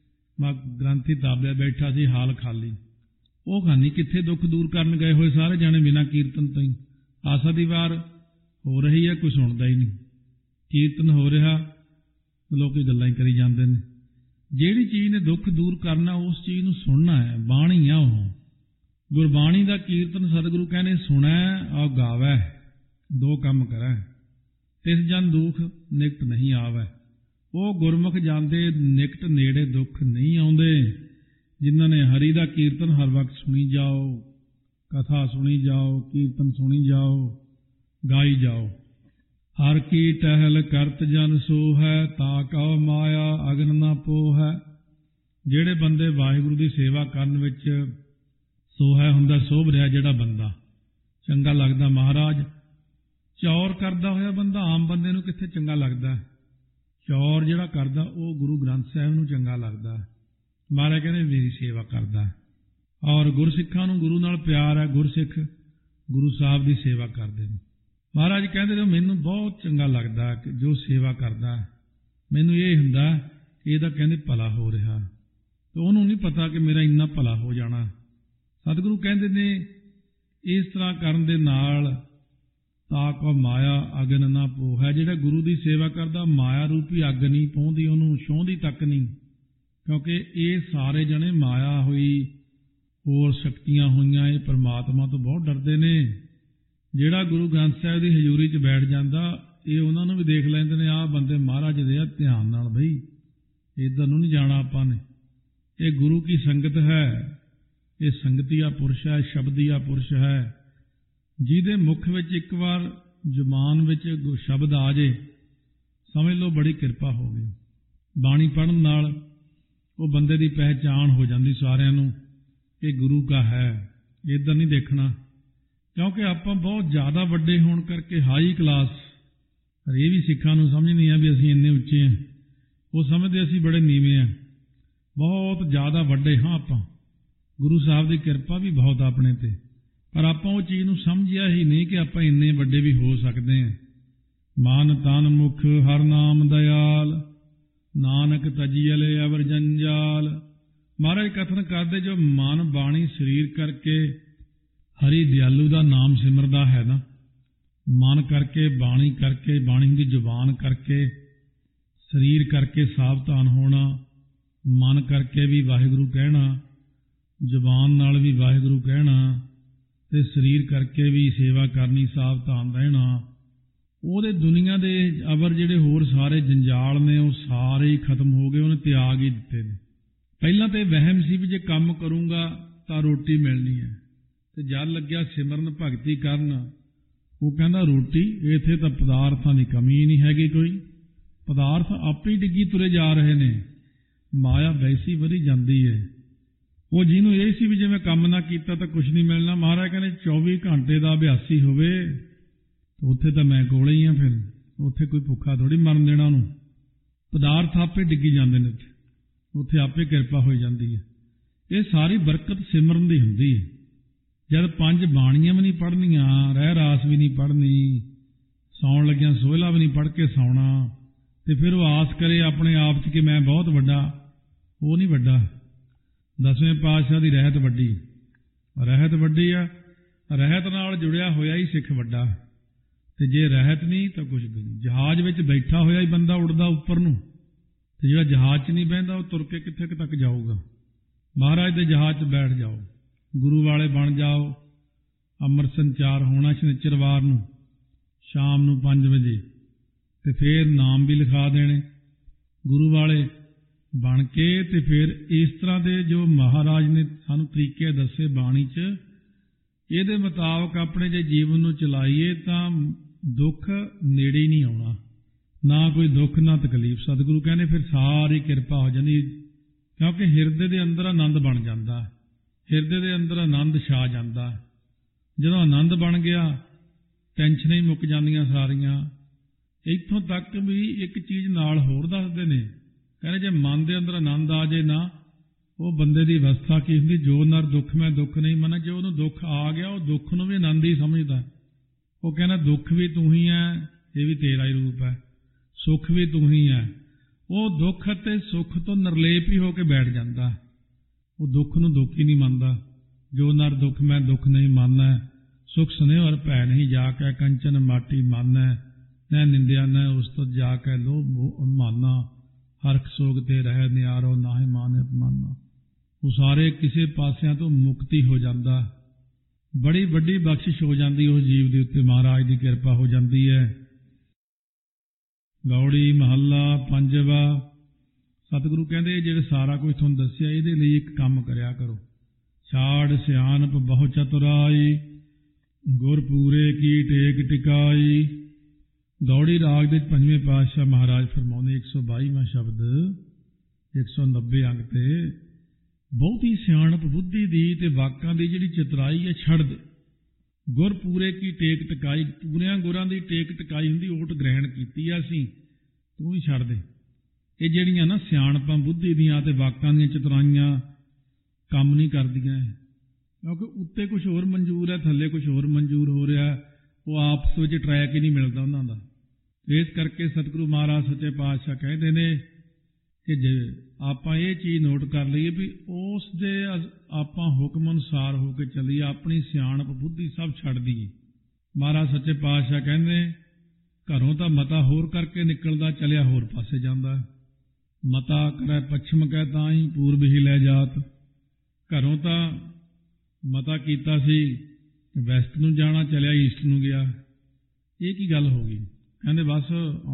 Speaker 1: ਗ੍ਰੰਥੀ ਤਾਬਿਆ ਬੈਠਾ ਸੀ, ਹਾਲ ਖਾਲੀ। ਉਹ ਖਾਨੀ ਕਿੱਥੇ ਦੁੱਖ ਦੂਰ ਕਰਨ ਗਏ ਹੋਏ ਸਾਰੇ ਜਾਣੇ ਬਿਨਾਂ ਕੀਰਤਨ ਤੋਂ ਹੀ। ਆਸਾ ਦੀ ਵਾਰ ਹੋ ਰਹੀ ਹੈ, ਕੋਈ ਸੁਣਦਾ ਹੀ ਨਹੀਂ। ਕੀਰਤਨ ਹੋ ਰਿਹਾ, ਲੋਕ ਗੱਲਾਂ ਹੀ ਕਰੀ ਜਾਂਦੇ ਨੇ। ਜਿਹੜੀ ਚੀਜ਼ ਨੇ ਦੁੱਖ ਦੂਰ ਕਰਨਾ ਉਸ ਚੀਜ਼ ਨੂੰ ਸੁਣਨਾ ਹੈ, ਬਾਣੀ ਆ ਉਹ। ਗੁਰਬਾਣੀ ਦਾ ਕੀਰਤਨ ਸਤਿਗੁਰੂ ਕਹਿੰਦੇ ਸੁਣੈ ਔਰ ਗਾਵੈ, ਦੋ ਕੰਮ ਕਰੈ, ਤਿਸ ਜਨ ਦੁੱਖ ਨਿਕਟ ਨਹੀਂ ਆਵੈ। ਉਹ ਗੁਰਮੁਖ ਜਾਂਦੇ ਨਿਕਟ ਨੇੜੇ ਦੁੱਖ ਨਹੀਂ ਆਉਂਦੇ, ਜਿਨ੍ਹਾਂ ਨੇ ਹਰੀ ਦਾ ਕੀਰਤਨ ਹਰ ਵਕਤ ਸੁਣੀ ਜਾਓ, ਕਥਾ ਸੁਣੀ ਜਾਓ, ਕੀਰਤਨ ਸੁਣੀ ਜਾਓ, ਗਾਈ ਜਾਓ। ਹਰ ਕੀ ਟਹਿਲ ਕਰਤ ਜਨ ਸੋ ਹੈ, ਤਾ ਕਉ ਮਾਇਆ ਅਗਨ ਨਾ ਪੋ ਹੈ। ਜਿਹੜੇ ਬੰਦੇ ਵਾਹਿਗੁਰੂ ਦੀ ਸੇਵਾ ਕਰਨ ਵਿੱਚ ਸੋਹੈ ਹੁੰਦਾ, ਸੋਭ ਰਿਹਾ ਜਿਹੜਾ ਬੰਦਾ, ਚੰਗਾ ਲੱਗਦਾ। ਮਹਾਰਾਜ ਚੌਰ ਕਰਦਾ ਹੋਇਆ ਬੰਦਾ ਆਮ ਬੰਦੇ ਨੂੰ ਕਿੱਥੇ ਚੰਗਾ ਲੱਗਦਾ। ਚੌਰ ਜਿਹੜਾ ਕਰਦਾ ਉਹ ਗੁਰੂ ਗ੍ਰੰਥ ਸਾਹਿਬ ਨੂੰ ਚੰਗਾ ਲੱਗਦਾ। ਮਹਾਰਾਜ ਕਹਿੰਦੇ ਮੇਰੀ ਸੇਵਾ ਕਰਦਾ। ਔਰ ਗੁਰਸਿੱਖਾਂ ਨੂੰ ਗੁਰੂ ਨਾਲ ਪਿਆਰ ਹੈ, ਗੁਰਸਿੱਖ ਗੁਰੂ ਸਾਹਿਬ ਦੀ ਸੇਵਾ ਕਰਦੇ ਨੇ। ਮਹਾਰਾਜ ਕਹਿੰਦੇ ਨੇ ਮੈਨੂੰ ਬਹੁਤ ਚੰਗਾ ਲੱਗਦਾ ਕਿ ਜੋ ਸੇਵਾ ਕਰਦਾ, ਮੈਨੂੰ ਇਹ ਹੁੰਦਾ ਇਹਦਾ ਕਹਿੰਦੇ ਭਲਾ ਹੋ ਰਿਹਾ। ਤੇ ਉਹਨੂੰ ਨਹੀਂ ਪਤਾ ਕਿ ਮੇਰਾ ਇੰਨਾ ਭਲਾ ਹੋ ਜਾਣਾ। ਸਤਿਗੁਰੂ ਕਹਿੰਦੇ ਨੇ ਇਸ ਤਰ੍ਹਾਂ ਕਰਨ ਦੇ ਨਾਲ ਤਾਕੋ ਮਾਇਆ ਅਗਨ ਨਾ ਪੋਹੈ। ਜਿਹੜਾ ਗੁਰੂ ਦੀ ਸੇਵਾ ਕਰਦਾ ਮਾਇਆ ਰੂਪੀ ਅੱਗ ਨਹੀਂ ਪਹੁੰਚਦੀ, ਉਹਨੂੰ ਛੂਹਦੀ ਤੱਕ ਨਹੀਂ, ਕਿਉਂਕਿ ਇਹ ਸਾਰੇ ਜਣੇ ਮਾਇਆ ਹੋਈ ਹੋਰ ਸ਼ਕਤੀਆਂ ਹੋਈਆਂ ਇਹ ਪਰਮਾਤਮਾ ਤੋਂ ਬਹੁਤ ਡਰਦੇ ਨੇ। ਜਿਹੜਾ ਗੁਰੂ ਗ੍ਰੰਥ ਸਾਹਿਬ ਦੀ ਹਜ਼ੂਰੀ 'ਚ ਬੈਠ ਜਾਂਦਾ ਇਹ ਉਹਨਾਂ ਨੂੰ ਵੀ ਦੇਖ ਲੈਂਦੇ ਨੇ, ਆਹ ਬੰਦੇ ਮਹਾਰਾਜ ਦੇ ਆ, ਧਿਆਨ ਨਾਲ ਬਈ ਇੱਧਰ ਨੂੰ ਨਹੀਂ ਜਾਣਾ ਆਪਾਂ ਨੇ। ਇਹ ਗੁਰੂ ਕੀ ਸੰਗਤ ਹੈ, ਇਹ ਸੰਗਤੀਆ ਪੁਰਸ਼ ਹੈ, ਸ਼ਬਦੀਆ ਪੁਰਸ਼ ਹੈ। ਜਿਹਦੇ ਮੁਖ ਵਿੱਚ ਇੱਕ ਵਾਰ ਜ਼ੁਬਾਨ ਵਿੱਚ ਸ਼ਬਦ ਆ ਜੇ ਸਮਝ ਲਓ ਬੜੀ ਕਿਰਪਾ ਹੋ ਗਈ। ਬਾਣੀ ਪੜ੍ਹਨ ਨਾਲ ਉਹ ਬੰਦੇ ਦੀ ਪਹਿਚਾਣ ਹੋ ਜਾਂਦੀ ਸਾਰਿਆਂ ਨੂੰ, ਇਹ ਗੁਰੂ ਕਾ ਹੈ। ਇੱਧਰ ਨਹੀਂ ਦੇਖਣਾ, ਕਿਉਂਕਿ ਆਪਾਂ ਬਹੁਤ ਜ਼ਿਆਦਾ ਵੱਡੇ ਹੋਣ ਕਰਕੇ ਹਾਈ ਕਲਾਸ, ਪਰ ਇਹ ਵੀ ਸਿੱਖਾਂ ਨੂੰ ਸਮਝ ਨਹੀਂ ਆ ਵੀ ਅਸੀਂ ਇੰਨੇ ਉੱਚੇ ਹਾਂ। ਉਹ ਸਮਝਦੇ ਅਸੀਂ ਬੜੇ ਨੀਵੇਂ ਹਾਂ, ਬਹੁਤ ਜ਼ਿਆਦਾ ਵੱਡੇ ਹਾਂ ਆਪਾਂ। ਗੁਰੂ ਸਾਹਿਬ ਦੀ ਕਿਰਪਾ ਵੀ ਬਹੁਤ ਆਪਣੇ 'ਤੇ, ਪਰ ਆਪਾਂ ਉਹ ਚੀਜ਼ ਨੂੰ ਸਮਝਿਆ ਹੀ ਨਹੀਂ ਕਿ ਆਪਾਂ ਇੰਨੇ ਵੱਡੇ ਵੀ ਹੋ ਸਕਦੇ ਹਾਂ। ਮਨ ਤਨ ਮੁਖ ਹਰ ਨਾਮ ਦਇਆਲ, ਨਾਨਕ ਤਜੀਅਲੇ ਅਵਰ ਜੰਜਾਲ। ਮਹਾਰਾਜ ਕਥਨ ਕਰਦੇ ਜੋ ਮਨ ਬਾਣੀ ਸਰੀਰ ਕਰਕੇ ਹਰੀ ਦਿਆਲੂ ਦਾ ਨਾਮ ਸਿਮਰਦਾ ਹੈ ਨਾ, ਮਨ ਕਰਕੇ ਬਾਣੀ ਦੀ ਜ਼ੁਬਾਨ ਕਰਕੇ ਸਰੀਰ ਕਰਕੇ ਸਾਵਧਾਨ ਹੋਣਾ, ਮਨ ਕਰਕੇ ਵੀ ਵਾਹਿਗੁਰੂ ਕਹਿਣਾ, ਜ਼ੁਬਾਨ ਨਾਲ ਵੀ ਵਾਹਿਗੁਰੂ ਕਹਿਣਾ ਤੇ ਸਰੀਰ ਕਰਕੇ ਵੀ ਸੇਵਾ ਕਰਨੀ, ਸਾਵਧਾਨ ਰਹਿਣਾ। ਉਹਦੇ ਦੁਨੀਆ ਦੇ ਅਵਰ ਜਿਹੜੇ ਹੋਰ ਸਾਰੇ ਜੰਜਾਲ ਨੇ ਉਹ ਸਾਰੇ ਹੀ ਖਤਮ ਹੋ ਗਏ, ਉਹਨੇ ਤਿਆਗ ਹੀ ਦਿੱਤੇ ਨੇ। ਪਹਿਲਾਂ ਤੇ ਵਹਿਮ ਸੀ ਵੀ ਜੇ ਕੰਮ ਕਰੂੰਗਾ ਤਾਂ ਰੋਟੀ ਮਿਲਣੀ ਹੈ, ਤੇ ਜਦ ਲੱਗਿਆ ਸਿਮਰਨ ਭਗਤੀ ਕਰਨ, ਉਹ ਕਹਿੰਦਾ ਰੋਟੀ ਇੱਥੇ ਤਾਂ ਪਦਾਰਥਾਂ ਦੀ ਕਮੀ ਨਹੀਂ ਹੈਗੀ, ਕੋਈ ਪਦਾਰਥ ਆਪੇ ਹੀ ਡਿੱਗੀ ਤੁਰੇ ਜਾ ਰਹੇ ਨੇ, ਮਾਇਆ ਵੈਸੀ ਵਧੀ ਜਾਂਦੀ ਹੈ। ਉਹ ਜਿਹਨੂੰ ਇਹ ਸੀ ਵੀ ਜੇ ਮੈਂ ਕੰਮ ਨਾ ਕੀਤਾ ਤਾਂ ਕੁਝ ਨਹੀਂ ਮਿਲਣਾ, ਮਹਾਰਾਜ ਕਹਿੰਦੇ 24 ਘੰਟੇ ਦਾ ਅਭਿਆਸੀ ਹੋਵੇ ਉੱਥੇ ਤਾਂ ਮੈਂ ਕੋਲ ਹੀ ਹਾਂ, ਫਿਰ ਉੱਥੇ ਕੋਈ ਭੁੱਖਾ ਥੋੜੀ ਮਰਨ ਦੇਣਾ ਉਹਨੂੰ। ਪਦਾਰਥ ਆਪੇ ਡਿੱਗੀ ਜਾਂਦੇ ਨੇ, ਉੱਥੇ ਆਪੇ ਕਿਰਪਾ ਹੋ ਜਾਂਦੀ ਹੈ। ਇਹ ਸਾਰੀ ਬਰਕਤ ਸਿਮਰਨ ਦੀ ਹੁੰਦੀ ਹੈ। ਜਦ 5 ਬਾਣੀਆਂ ਵੀ ਨਹੀਂ ਪੜ੍ਹਨੀਆਂ, ਰਹਿ ਰਾਸ ਵੀ ਨਹੀਂ ਪੜ੍ਹਨੀ, ਸੌਣ ਲੱਗਿਆਂ ਸੋਹਲਾ ਵੀ ਨਹੀਂ ਪੜ੍ਹ ਕੇ ਸੌਣਾ, ਤੇ ਫਿਰ ਉਹ ਆਸ ਕਰੇ ਆਪਣੇ ਆਪ 'ਚ ਕਿ ਮੈਂ ਬਹੁਤ ਵੱਡਾ, ਉਹ ਨਹੀਂ ਵੱਡਾ। 10ਵੇਂ ਪਾਤਸ਼ਾਹ ਦੀ ਰਹਿਤ ਵੱਡੀ ਆ, ਰਹਿਤ ਨਾਲ ਜੁੜਿਆ ਹੋਇਆ ਹੀ ਸਿੱਖ ਵੱਡਾ, ਤੇ ਜੇ ਰਹਿਤ ਨਹੀਂ ਤਾਂ ਕੁਝ ਵੀ ਨਹੀਂ। ਜਹਾਜ਼ ਵਿੱਚ ਬੈਠਾ ਹੋਇਆ ਹੀ ਬੰਦਾ ਉੱਡਦਾ ਉੱਪਰ ਨੂੰ, ਤੇ ਜਿਹੜਾ ਜਹਾਜ਼ 'ਚ ਨਹੀਂ ਬਹਿੰਦਾ ਉਹ ਤੁਰ ਕੇ ਕਿੱਥੇ ਤੱਕ ਜਾਊਗਾ। ਮਹਾਰਾਜ ਦੇ ਜਹਾਜ਼ 'ਚ ਬੈਠ ਜਾਓ, ਗੁਰੂ ਵਾਲੇ ਬਣ ਜਾਓ। ਅੰਮ੍ਰਿਤ ਸੰਚਾਰ ਹੋਣਾ ਸ਼ਨੀਚਰਵਾਰ ਨੂੰ ਸ਼ਾਮ ਨੂੰ 5 ਵਜੇ, ਤੇ ਫਿਰ ਨਾਮ ਵੀ ਲਿਖਾ ਦੇਣੇ ਗੁਰੂ ਵਾਲੇ ਬਣ ਕੇ। ਤੇ ਫਿਰ ਇਸ ਤਰ੍ਹਾਂ ਦੇ ਜੋ ਮਹਾਰਾਜ ਨੇ ਸਾਨੂੰ ਤਰੀਕੇ ਦੱਸੇ ਬਾਣੀ 'ਚ, ਇਹਦੇ ਮੁਤਾਬਕ ਆਪਣੇ ਜੇ ਜੀਵਨ ਨੂੰ ਚਲਾਈਏ ਤਾਂ ਦੁੱਖ ਨੇੜੇ ਹੀ ਨਹੀਂ ਆਉਣਾ, ਨਾ ਕੋਈ ਦੁੱਖ ਨਾ ਤਕਲੀਫ। ਸਤਿਗੁਰੂ ਕਹਿੰਦੇ ਫਿਰ ਸਾਰੀ ਕਿਰਪਾ ਹੋ ਜਾਂਦੀ, ਕਿਉਂਕਿ ਹਿਰਦੇ ਦੇ ਅੰਦਰ ਆਨੰਦ ਬਣ ਜਾਂਦਾ, ਹਿਰਦੇ ਦੇ ਅੰਦਰ ਆਨੰਦ ਛਾ ਜਾਂਦਾ। ਜਦੋਂ ਆਨੰਦ ਬਣ ਗਿਆ ਟੈਨਸ਼ਨਾਂ ਹੀ ਮੁੱਕ ਜਾਂਦੀਆਂ ਸਾਰੀਆਂ। ਇੱਥੋਂ ਤੱਕ ਵੀ ਇੱਕ ਚੀਜ਼ ਨਾਲ ਹੋਰ ਦੱਸਦੇ ਨੇ, ਕਹਿੰਦੇ ਜੇ ਮਨ ਦੇ ਅੰਦਰ ਆਨੰਦ ਆ ਜੇ ਨਾ, ਉਹ ਬੰਦੇ ਦੀ ਅਵਸਥਾ ਕੀ ਹੁੰਦੀ, ਜੋ ਨਰ ਦੁੱਖ ਮੈਂ ਦੁੱਖ ਨਹੀਂ ਮੰਨਾ। ਜੇ ਉਹਨੂੰ ਦੁੱਖ ਆ ਗਿਆ ਉਹ ਦੁੱਖ ਨੂੰ ਵੀ ਆਨੰਦ ਹੀ ਸਮਝਦਾ। ਉਹ ਕਹਿੰਦਾ ਦੁੱਖ ਵੀ ਤੂੰ ਹੀ ਹੈ, ਇਹ ਵੀ ਤੇਰਾ ਹੀ ਰੂਪ ਹੈ, ਸੁੱਖ ਵੀ ਤੂੰ ਹੀ ਹੈ। ਉਹ ਦੁੱਖ ਅਤੇ ਸੁੱਖ ਤੋਂ ਨਿਰਲੇਪ ਹੀ ਹੋ ਕੇ ਬੈਠ ਜਾਂਦਾ, ਉਹ ਦੁੱਖ ਨੂੰ ਦੁੱਖ ਹੀ ਨਹੀਂ ਮੰਨਦਾ। ਜੋ ਨਰ ਦੁੱਖ ਮੈਂ ਦੁੱਖ ਨਹੀਂ ਮੰਨੈ, ਸੁਖ ਸੁਨੇਹ ਔਰ ਭੈ ਨਹੀਂ ਜਾ ਕੇ ਕੰਚਨ ਮਾਟੀ ਮਾਨੈ, ਨੈ ਨਿੰਦਿਆ ਨੈ ਉਸਤਤ ਜਾ ਕੇ ਲੋਭ ਮਾਨਾ, ਹਰਖ ਸੋਗ ਤੇ ਰਹਿ ਨਿਆਰੋ ਨਾਹਿ ਮਾਨਿ ਅਪਮਾਨਾ। ਉਹ ਸਾਰੇ ਕਿਸੇ ਪਾਸਿਆਂ ਤੋਂ ਮੁਕਤੀ ਹੋ ਜਾਂਦਾ, ਬੜੀ ਵੱਡੀ ਬਖਸ਼ਿਸ਼ ਹੋ ਜਾਂਦੀ ਉਸ ਜੀਵ ਦੇ ਉੱਤੇ, ਮਹਾਰਾਜ ਦੀ ਕਿਰਪਾ ਹੋ ਜਾਂਦੀ ਹੈ। ਗੌੜੀ ਮਹੱਲਾ ਪੰਜਵਾ। ਸਤਿਗੁਰੂ ਕਹਿੰਦੇ ਜਿਹੜੇ ਸਾਰਾ ਕੁਝ ਤੁਹਾਨੂੰ ਦੱਸਿਆ ਇਹਦੇ ਲਈ ਇੱਕ ਕੰਮ ਕਰਿਆ ਕਰੋ। ਛਾੜ ਸਿਆਣਪ ਬਹੁ ਚਤੁਰਾਈ, ਗੁਰ ਪੂਰੇ ਕੀ ਟੇਕ ਟਿਕਾਈ। ਗੌੜੀ ਰਾਗ ਦੇ 5ਵੇਂ ਪਾਤਸ਼ਾਹ ਮਹਾਰਾਜ ਫਰਮਾਉਂਦੇ 122ਵਾਂ ਸ਼ਬਦ 190 ਅੰਗ ਤੇ, ਬਹੁਤੀ ਸਿਆਣਪ ਬੁੱਧੀ ਦੀ ਤੇ ਵਾਕਾਂ ਦੀ ਜਿਹੜੀ ਚਤੁਰਾਈ ਹੈ ਛੱਡ ਦੇ। ਗੁਰ ਪੂਰੇ ਕੀ ਟੇਕ ਟਿਕਾਈ, ਪੂਰਿਆਂ ਗੁਰਾਂ ਦੀ ਟੇਕ ਟਿਕਾਈ ਹੁੰਦੀ, ਓਟ ਗ੍ਰਹਿਣ ਕੀਤੀ ਆ ਅਸੀਂ, ਤੂੰ ਵੀ ਛੱਡ ਦੇ। ਇਹ ਜਿਹੜੀਆਂ ਨਾ ਸਿਆਣਪਾਂ ਬੁੱਧੀ ਦੀਆਂ ਤੇ ਵਾਕਾਂ ਦੀਆਂ ਚਤੁਰਾਈਆਂ ਕੰਮ ਨਹੀਂ ਕਰਦੀਆਂ, ਕਿਉਂਕਿ ਉੱਤੇ ਕੁਝ ਹੋਰ ਮਨਜ਼ੂਰ ਹੈ, ਥੱਲੇ ਕੁਝ ਹੋਰ ਮਨਜ਼ੂਰ ਹੋ ਰਿਹਾ, ਉਹ ਆਪਸ ਵਿੱਚ ਟਰੈਕ ਹੀ ਨਹੀਂ ਮਿਲਦਾ ਉਹਨਾਂ ਦਾ। ਇਸ ਕਰਕੇ ਸਤਿਗੁਰੂ ਮਹਾਰਾਜ ਸੱਚੇ ਪਾਤਸ਼ਾਹ ਕਹਿੰਦੇ ਨੇ ਕਿ ਜੇ ਆਪਾਂ ਇਹ ਚੀਜ਼ ਨੋਟ ਕਰ ਲਈਏ ਵੀ ਉਸ ਦੇ ਆਪਾਂ ਹੁਕਮ ਅਨੁਸਾਰ ਹੋ ਕੇ ਚੱਲੀਏ, ਆਪਣੀ ਸਿਆਣਪ ਬੁੱਧੀ ਸਭ ਛੱਡ ਦਈਏ। ਮਹਾਰਾਜ ਸੱਚੇ ਪਾਤਸ਼ਾਹ ਕਹਿੰਦੇ ਘਰੋਂ ਤਾਂ ਮਤਾ ਹੋਰ ਕਰਕੇ ਨਿਕਲਦਾ, ਚਲਿਆ ਹੋਰ ਪਾਸੇ ਜਾਂਦਾ। ਮਤਾ ਕਰੈ ਪੱਛਮ ਕੈ ਤਾਂ ਹੀ ਪੂਰਬ ਹੀ ਲੈ ਜਾਤ। ਘਰੋਂ ਤਾਂ ਮਤਾ ਕੀਤਾ ਸੀ ਵੈਸਟ ਨੂੰ ਜਾਣਾ, ਚਲਿਆ ਈਸਟ ਨੂੰ ਗਿਆ। ਇਹ ਕੀ ਗੱਲ ਹੋ ਗਈ? ਕਹਿੰਦੇ ਬਸ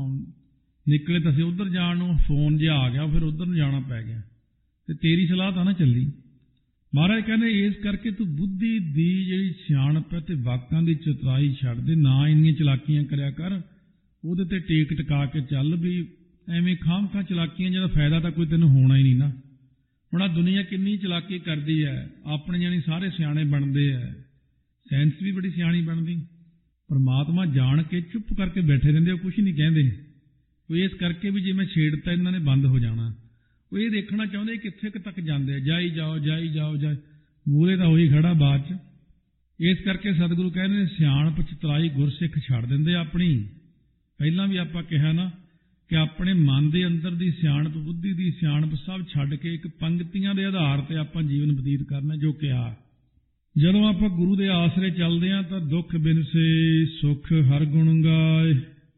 Speaker 1: ਨਿਕਲੇ ਤਾਂ ਅਸੀਂ ਉੱਧਰ ਜਾਣ ਨੂੰ, ਫੋਨ ਜਿਹਾ ਆ ਗਿਆ, ਫਿਰ ਉੱਧਰ ਨੂੰ ਜਾਣਾ ਪੈ ਗਿਆ, ਤੇ ਤੇਰੀ ਸਲਾਹ ਤਾਂ ਨਾ ਚੱਲੀ। ਮਹਾਰਾਜ ਕਹਿੰਦੇ ਇਸ ਕਰਕੇ ਤੂੰ ਬੁੱਧੀ ਦੀ ਜਿਹੜੀ ਸਿਆਣਪ ਹੈ ਤੇ ਵਾਕਾਂ ਦੀ ਚਤੁਰਾਈ ਛੱਡ ਦੇ, ਨਾ ਇੰਨੀਆਂ ਚਲਾਕੀਆਂ ਕਰਿਆ ਕਰ, ਉਹਦੇ ਤੇ ਟੇਕ ਟਿਕਾ ਕੇ ਚੱਲ। ਵੀ ਐਵੇਂ ਖਾਮਖਾਹ ਚਲਾਕੀਆਂ, ਜਿਹਦਾ ਫਾਇਦਾ ਤਾਂ ਕੋਈ ਤੈਨੂੰ ਹੋਣਾ ਹੀ ਨਹੀਂ ਨਾ। ਹੁਣ ਆਹ ਦੁਨੀਆ ਕਿੰਨੀ ਚਲਾਕੀ ਕਰਦੀ ਹੈ, ਆਪਣੇ ਜਾਣੀ ਸਾਰੇ ਸਿਆਣੇ ਬਣਦੇ ਹੈ, ਸਾਇੰਸ ਵੀ ਬੜੀ ਸਿਆਣੀ ਬਣਦੀ, ਪਰਮਾਤਮਾ ਜਾਣ ਕੇ ਚੁੱਪ ਕਰਕੇ ਬੈਠੇ ਰਹਿੰਦੇ, ਉਹ ਕੁਛ ਨਹੀਂ ਕਹਿੰਦੇ। ਉਹ ਇਸ ਕਰਕੇ ਵੀ ਜਿਵੇਂ ਛੇੜਤਾ ਇਹਨਾਂ ਨੇ ਬੰਦ ਹੋ ਜਾਣਾ। ਉਹ ਇਹ ਦੇਖਣਾ ਚਾਹੁੰਦੇ ਕਿੱਥੇ ਕੁ ਤੱਕ ਜਾਂਦੇ ਆ, ਜਾਈ ਜਾਓ ਜਾਈ ਜਾਓ ਜਾਈ, ਮੂਹਰੇ ਤਾਂ ਉਹੀ ਖੜਾ ਬਾਅਦ 'ਚ। ਇਸ ਕਰਕੇ ਸਤਿਗੁਰੂ ਕਹਿੰਦੇ ਸਿਆਣਪ ਚਤੁਰਾਈ ਗੁਰਸਿੱਖ ਛੱਡ ਦਿੰਦੇ ਆਪਣੀ। ਪਹਿਲਾਂ ਵੀ ਆਪਾਂ ਕਿਹਾ ਨਾ ਕਿ ਆਪਣੇ ਮਨ ਦੇ ਅੰਦਰ ਦੀ ਸਿਆਣਪ, ਬੁੱਧੀ ਦੀ ਸਿਆਣਪ ਸਭ ਛੱਡ ਕੇ ਇੱਕ ਪੰਕਤੀਆਂ ਦੇ ਆਧਾਰ ਤੇ ਆਪਾਂ ਜੀਵਨ ਬਤੀਤ ਕਰਨਾ। ਜੋ ਕਿਹਾ ਜਦੋਂ ਆਪਾਂ ਗੁਰੂ ਦੇ ਆਸਰੇ ਚੱਲਦੇ ਹਾਂ ਤਾਂ ਦੁੱਖ ਬਿਨਸੇ ਸੁਖ ਹਰ ਗੁਣ ਗਾਏ,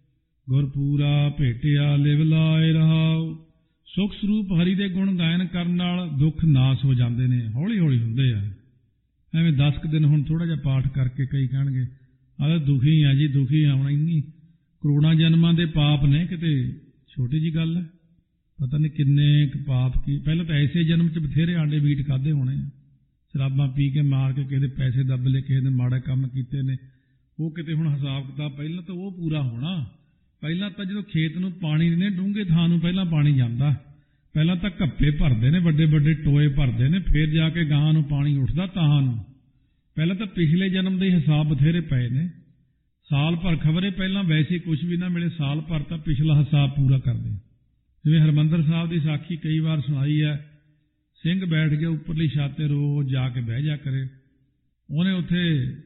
Speaker 1: ਗੁਰਪੂਰਾ ਭੇਟਿਆ ਲਿਵ ਲਾਏ ਰਹਾਉ। ਸੁਖ ਸਰੂਪ ਹਰੀ ਦੇ ਗੁਣ ਗਾਇਨ ਕਰਨ ਨਾਲ ਦੁੱਖ ਨਾਸ ਹੋ ਜਾਂਦੇ ਨੇ, ਹੌਲੀ ਹੌਲੀ ਹੁੰਦੇ ਆ। ਐਵੇਂ 10 ਕੁ ਦਿਨ ਹੁਣ ਥੋੜ੍ਹਾ ਜਿਹਾ ਪਾਠ ਕਰਕੇ ਕਈ ਕਹਿਣਗੇ ਆਹ ਦੁਖੀ ਆ ਜੀ, ਦੁਖੀ ਆ। ਹੁਣ ਇੰਨੀ ਕਰੋੜਾਂ ਜਨਮਾਂ ਦੇ ਪਾਪ ਨੇ, ਕਿਤੇ ਛੋਟੀ ਜੀ ਗੱਲ ਹੈ। ਪਤਾ ਨਹੀਂ ਕਿੰਨੇ ਕੁ ਪਾਪ ਕੀ, ਪਹਿਲਾਂ ਤਾਂ ਐਸੇ ਜਨਮ 'ਚ ਬਥੇਰੇ ਆਂਡੇ ਬੀਟ ਖਾਧੇ ਹੋਣੇ ਆ, ਸ਼ਰਾਬਾਂ ਪੀ ਕੇ ਮਾਰ ਕੇ, ਕਿਸੇ ਦੇ ਪੈਸੇ ਦੱਬ ਲਏ, ਕਿਸੇ ਨੇ ਮਾੜੇ ਕੰਮ ਕੀਤੇ ਨੇ। ਉਹ ਕਿਤੇ ਹੁਣ ਹਿਸਾਬ ਕਿਤਾਬ ਪਹਿਲਾਂ ਤਾਂ ਉਹ ਪੂਰਾ ਹੋਣਾ। ਪਹਿਲਾਂ ਤਾਂ ਜਦੋਂ ਖੇਤ ਨੂੰ ਪਾਣੀ ਨੇ, ਡੂੰਘੇ ਥਾਂ ਨੂੰ ਪਹਿਲਾਂ ਪਾਣੀ ਜਾਂਦਾ, ਪਹਿਲਾਂ ਤਾਂ ਘੱਪੇ ਭਰਦੇ ਨੇ, ਵੱਡੇ ਵੱਡੇ ਟੋਏ ਭਰਦੇ ਨੇ, ਫਿਰ ਜਾ ਕੇ ਗਾਂ ਨੂੰ ਪਾਣੀ ਉੱਠਦਾ ਤਾਂ ਨੂੰ। ਪਹਿਲਾਂ ਤਾਂ ਪਿਛਲੇ ਜਨਮ ਦੇ ਹਿਸਾਬ ਬਥੇਰੇ ਪਏ ਨੇ। ਸਾਲ ਭਰ ਖਬਰੇ ਪਹਿਲਾਂ ਵੈਸੇ ਕੁਝ ਵੀ ਨਾ ਮਿਲੇ, ਸਾਲ ਭਰ ਤਾਂ ਪਿਛਲਾ ਹਿਸਾਬ ਪੂਰਾ ਕਰਦੇ। ਜਿਵੇਂ ਹਰਿਮੰਦਰ ਸਾਹਿਬ ਦੀ ਸਾਖੀ ਕਈ ਵਾਰ ਸੁਣਾਈ ਹੈ। ਸਿੰਘ ਬੈਠ ਗਿਆ ਉੱਪਰਲੀ ਛੱਤ ਤੇ, ਰੋਜ਼ ਜਾ ਕੇ ਬਹਿ ਜਾ ਕਰੇ। ਉਹਨੇ ਉੱਥੇ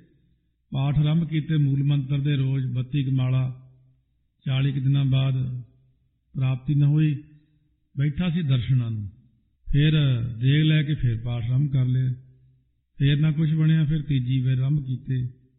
Speaker 1: ਪਾਠ ਆਰੰਭ ਕੀਤੇ ਮੂਲ ਮੰਤਰ ਦੇ, ਰੋਜ਼ 32 ਕਮਾਲਾ। 40 ਕੁ ਦਿਨਾਂ ਬਾਅਦ ਪ੍ਰਾਪਤੀ ਨਾ ਹੋਈ, ਬੈਠਾ ਸੀ ਦਰਸ਼ਨਾਂ ਨੂੰ। ਫਿਰ ਦੇਖ ਲੈ ਕੇ ਫਿਰ ਪਾਠ ਆਰੰਭ ਕਰ ਲਿਆ, ਫਿਰ ਨਾ ਕੁਝ ਬਣਿਆ। ਫਿਰ ਤੀਜੀ ਵਾਰ ਆਰੰਭ ਕੀਤੇ।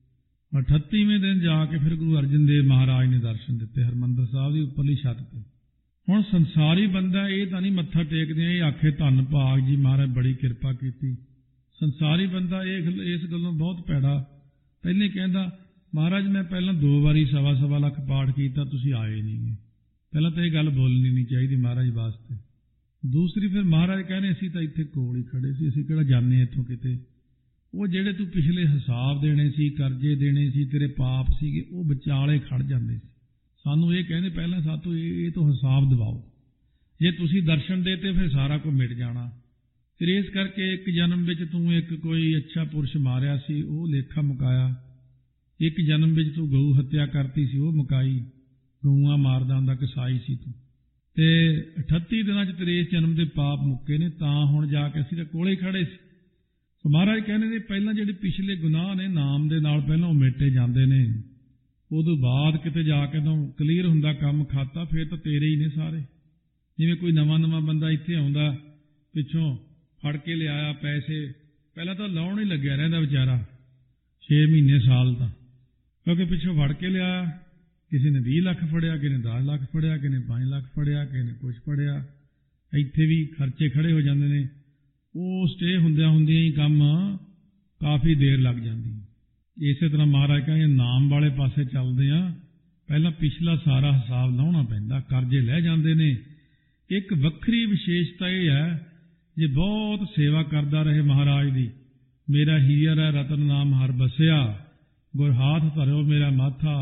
Speaker 1: 38ਵੇਂ ਦਿਨ ਜਾ ਕੇ ਫਿਰ ਗੁਰੂ ਅਰਜਨ ਦੇਵ ਮਹਾਰਾਜ ਨੇ ਦਰਸ਼ਨ ਦਿੱਤੇ ਹਰਿਮੰਦਰ ਸਾਹਿਬ ਦੀ ਉੱਪਰਲੀ ਛੱਤ ਤੇ। ਹੁਣ ਸੰਸਾਰੀ ਬੰਦਾ ਇਹ ਤਾਂ ਨਹੀਂ ਮੱਥਾ ਟੇਕਦੇ ਇਹ ਆਖੇ ਧੰਨ ਭਾਗ ਜੀ ਮਹਾਰਾਜ ਬੜੀ ਕਿਰਪਾ ਕੀਤੀ। ਸੰਸਾਰੀ ਬੰਦਾ ਇਸ ਗੱਲੋਂ ਬਹੁਤ ਭੈੜਾ, ਪਹਿਲੇ ਕਹਿੰਦਾ ਮਹਾਰਾਜ ਮੈਂ ਪਹਿਲਾਂ 2 ਵਾਰੀ 1.25 ਲੱਖ ਪਾਠ ਕੀਤਾ, ਤੁਸੀਂ ਆਏ ਨਹੀਂ ਗੇ। ਪਹਿਲਾਂ ਤਾਂ ਇਹ ਗੱਲ ਬੋਲਣੀ ਨਹੀਂ ਚਾਹੀਦੀ ਮਹਾਰਾਜ ਵਾਸਤੇ। ਦੂਸਰੀ ਫਿਰ ਮਹਾਰਾਜ ਕਹਿੰਦੇ ਅਸੀਂ ਤਾਂ ਇੱਥੇ ਕੋਲ ਹੀ ਖੜੇ ਸੀ, ਅਸੀਂ ਕਿਹੜਾ ਜਾਂਦੇ ਇੱਥੋਂ ਕਿਤੇ। ਉਹ ਜਿਹੜੇ ਤੂੰ ਪਿਛਲੇ ਹਿਸਾਬ ਦੇਣੇ ਸੀ, ਕਰਜ਼ੇ ਦੇਣੇ ਸੀ, ਤੇਰੇ ਪਾਪ ਸੀਗੇ, ਉਹ ਵਿਚਾਲੇ ਖੜ ਜਾਂਦੇ ਸੀ। ਸਾਨੂੰ ਇਹ ਕਹਿੰਦੇ ਪਹਿਲਾਂ ਸਾਤੋਂ ਇਹ ਤੋਂ ਹਿਸਾਬ ਦਿਵਾਓ, ਜੇ ਤੁਸੀਂ ਦਰਸ਼ਨ ਦੇਤੇ ਫਿਰ ਸਾਰਾ ਕੁਝ ਮਿਟ ਜਾਣਾ। ਫਿਰ ਇਸ ਕਰਕੇ ਇੱਕ ਜਨਮ ਵਿੱਚ ਤੂੰ ਇੱਕ ਕੋਈ ਅੱਛਾ ਪੁਰਸ਼ ਮਾਰਿਆ ਸੀ, ਉਹ ਲੇਖਾ ਮੁਕਾਇਆ। ਇੱਕ ਜਨਮ ਵਿੱਚ ਤੂੰ ਗਊ ਹੱਤਿਆ ਕਰਤੀ ਸੀ, ਉਹ ਮੁਕਾਈ। ਗਊਆਂ ਮਾਰਦਾ ਹੁੰਦਾ ਕਸਾਈ ਸੀ ਤੂੰ। ਤੇ 38 ਦਿਨਾਂ 'ਚ ਤੇਰੇ ਇਸ ਜਨਮ ਦੇ ਪਾਪ ਮੁੱਕੇ ਨੇ, ਤਾਂ ਹੁਣ ਜਾ ਕੇ ਅਸੀਂ ਤਾਂ ਕੋਲੇ ਹੀ ਖੜੇ ਸੀ। ਮਹਾਰਾਜ ਕਹਿੰਦੇ ਨੇ ਪਹਿਲਾਂ ਜਿਹੜੇ ਪਿਛਲੇ ਗੁਨਾਹ ਨੇ ਨਾਮ ਦੇ ਨਾਲ ਪਹਿਲਾਂ ਉਹ ਮਿਟੇ ਜਾਂਦੇ ਨੇ। ਉਦੋਂ ਬਾਅਦ ਕਿਤੇ ਜਾ ਕੇ ਤਾਂ ਕਲੀਅਰ ਹੁੰਦਾ ਕੰਮ ਖਾਤਾ, ਫਿਰ ਤਾਂ ਤੇਰੇ ਹੀ ਨੇ ਸਾਰੇ। ਜਿਵੇਂ ਕੋਈ ਨਵਾਂ ਬੰਦਾ ਇੱਥੇ ਆਉਂਦਾ, ਪਿੱਛੋਂ ਫੜ ਕੇ ਲਿਆਇਆ ਪੈਸੇ, ਪਹਿਲਾਂ ਤਾਂ ਲਾਉਣ ਹੀ ਲੱਗਿਆ ਰਹਿੰਦਾ ਵਿਚਾਰਾ 6 ਮਹੀਨੇ ਸਾਲ ਤਾਂ, ਕਿਉਂਕਿ ਪਿੱਛੋਂ ਫੜ ਕੇ ਲਿਆਇਆ। ਕਿਸੇ ਨੇ 20 ਲੱਖ ਫੜਿਆ, ਕਿਸੇ ਨੇ 10 ਲੱਖ ਫੜਿਆ, ਕਿਸੇ ਨੇ 5 ਲੱਖ ਫੜਿਆ, ਕਿਸੇ ਨੇ ਕੁਛ ਫੜਿਆ। ਇੱਥੇ ਵੀ ਖਰਚੇ ਖੜੇ ਹੋ ਜਾਂਦੇ ਨੇ। ਉਹ ਸਟੇ ਹੁੰਦਿਆਂ ਹੀ ਕੰਮ ਕਾਫੀ ਦੇਰ ਲੱਗ ਜਾਂਦੀ। ਇਸੇ ਤਰ੍ਹਾਂ ਮਹਾਰਾਜ ਕਹਿੰਦੇ ਨਾਮ ਵਾਲੇ ਪਾਸੇ ਚੱਲਦੇ ਆ, ਪਹਿਲਾਂ ਪਿਛਲਾ ਸਾਰਾ ਹਿਸਾਬ ਲਾਉਣਾ ਪੈਂਦਾ, ਕਰਜ਼ੇ ਲੈ ਜਾਂਦੇ ਨੇ। ਇੱਕ ਵੱਖਰੀ ਵਿਸ਼ੇਸ਼ਤਾ ਇਹ ਹੈ, ਜੇ ਬਹੁਤ ਸੇਵਾ ਕਰਦਾ ਰਹੇ ਮਹਾਰਾਜ ਦੀ, ਮੇਰਾ ਹੀਰ ਹੈ ਰਤਨ ਨਾਮ ਹਰ ਬਸਿਆ, ਗੁਰ ਹਾਥ ਧਰਿਓ ਮੇਰਾ ਮਾਥਾ,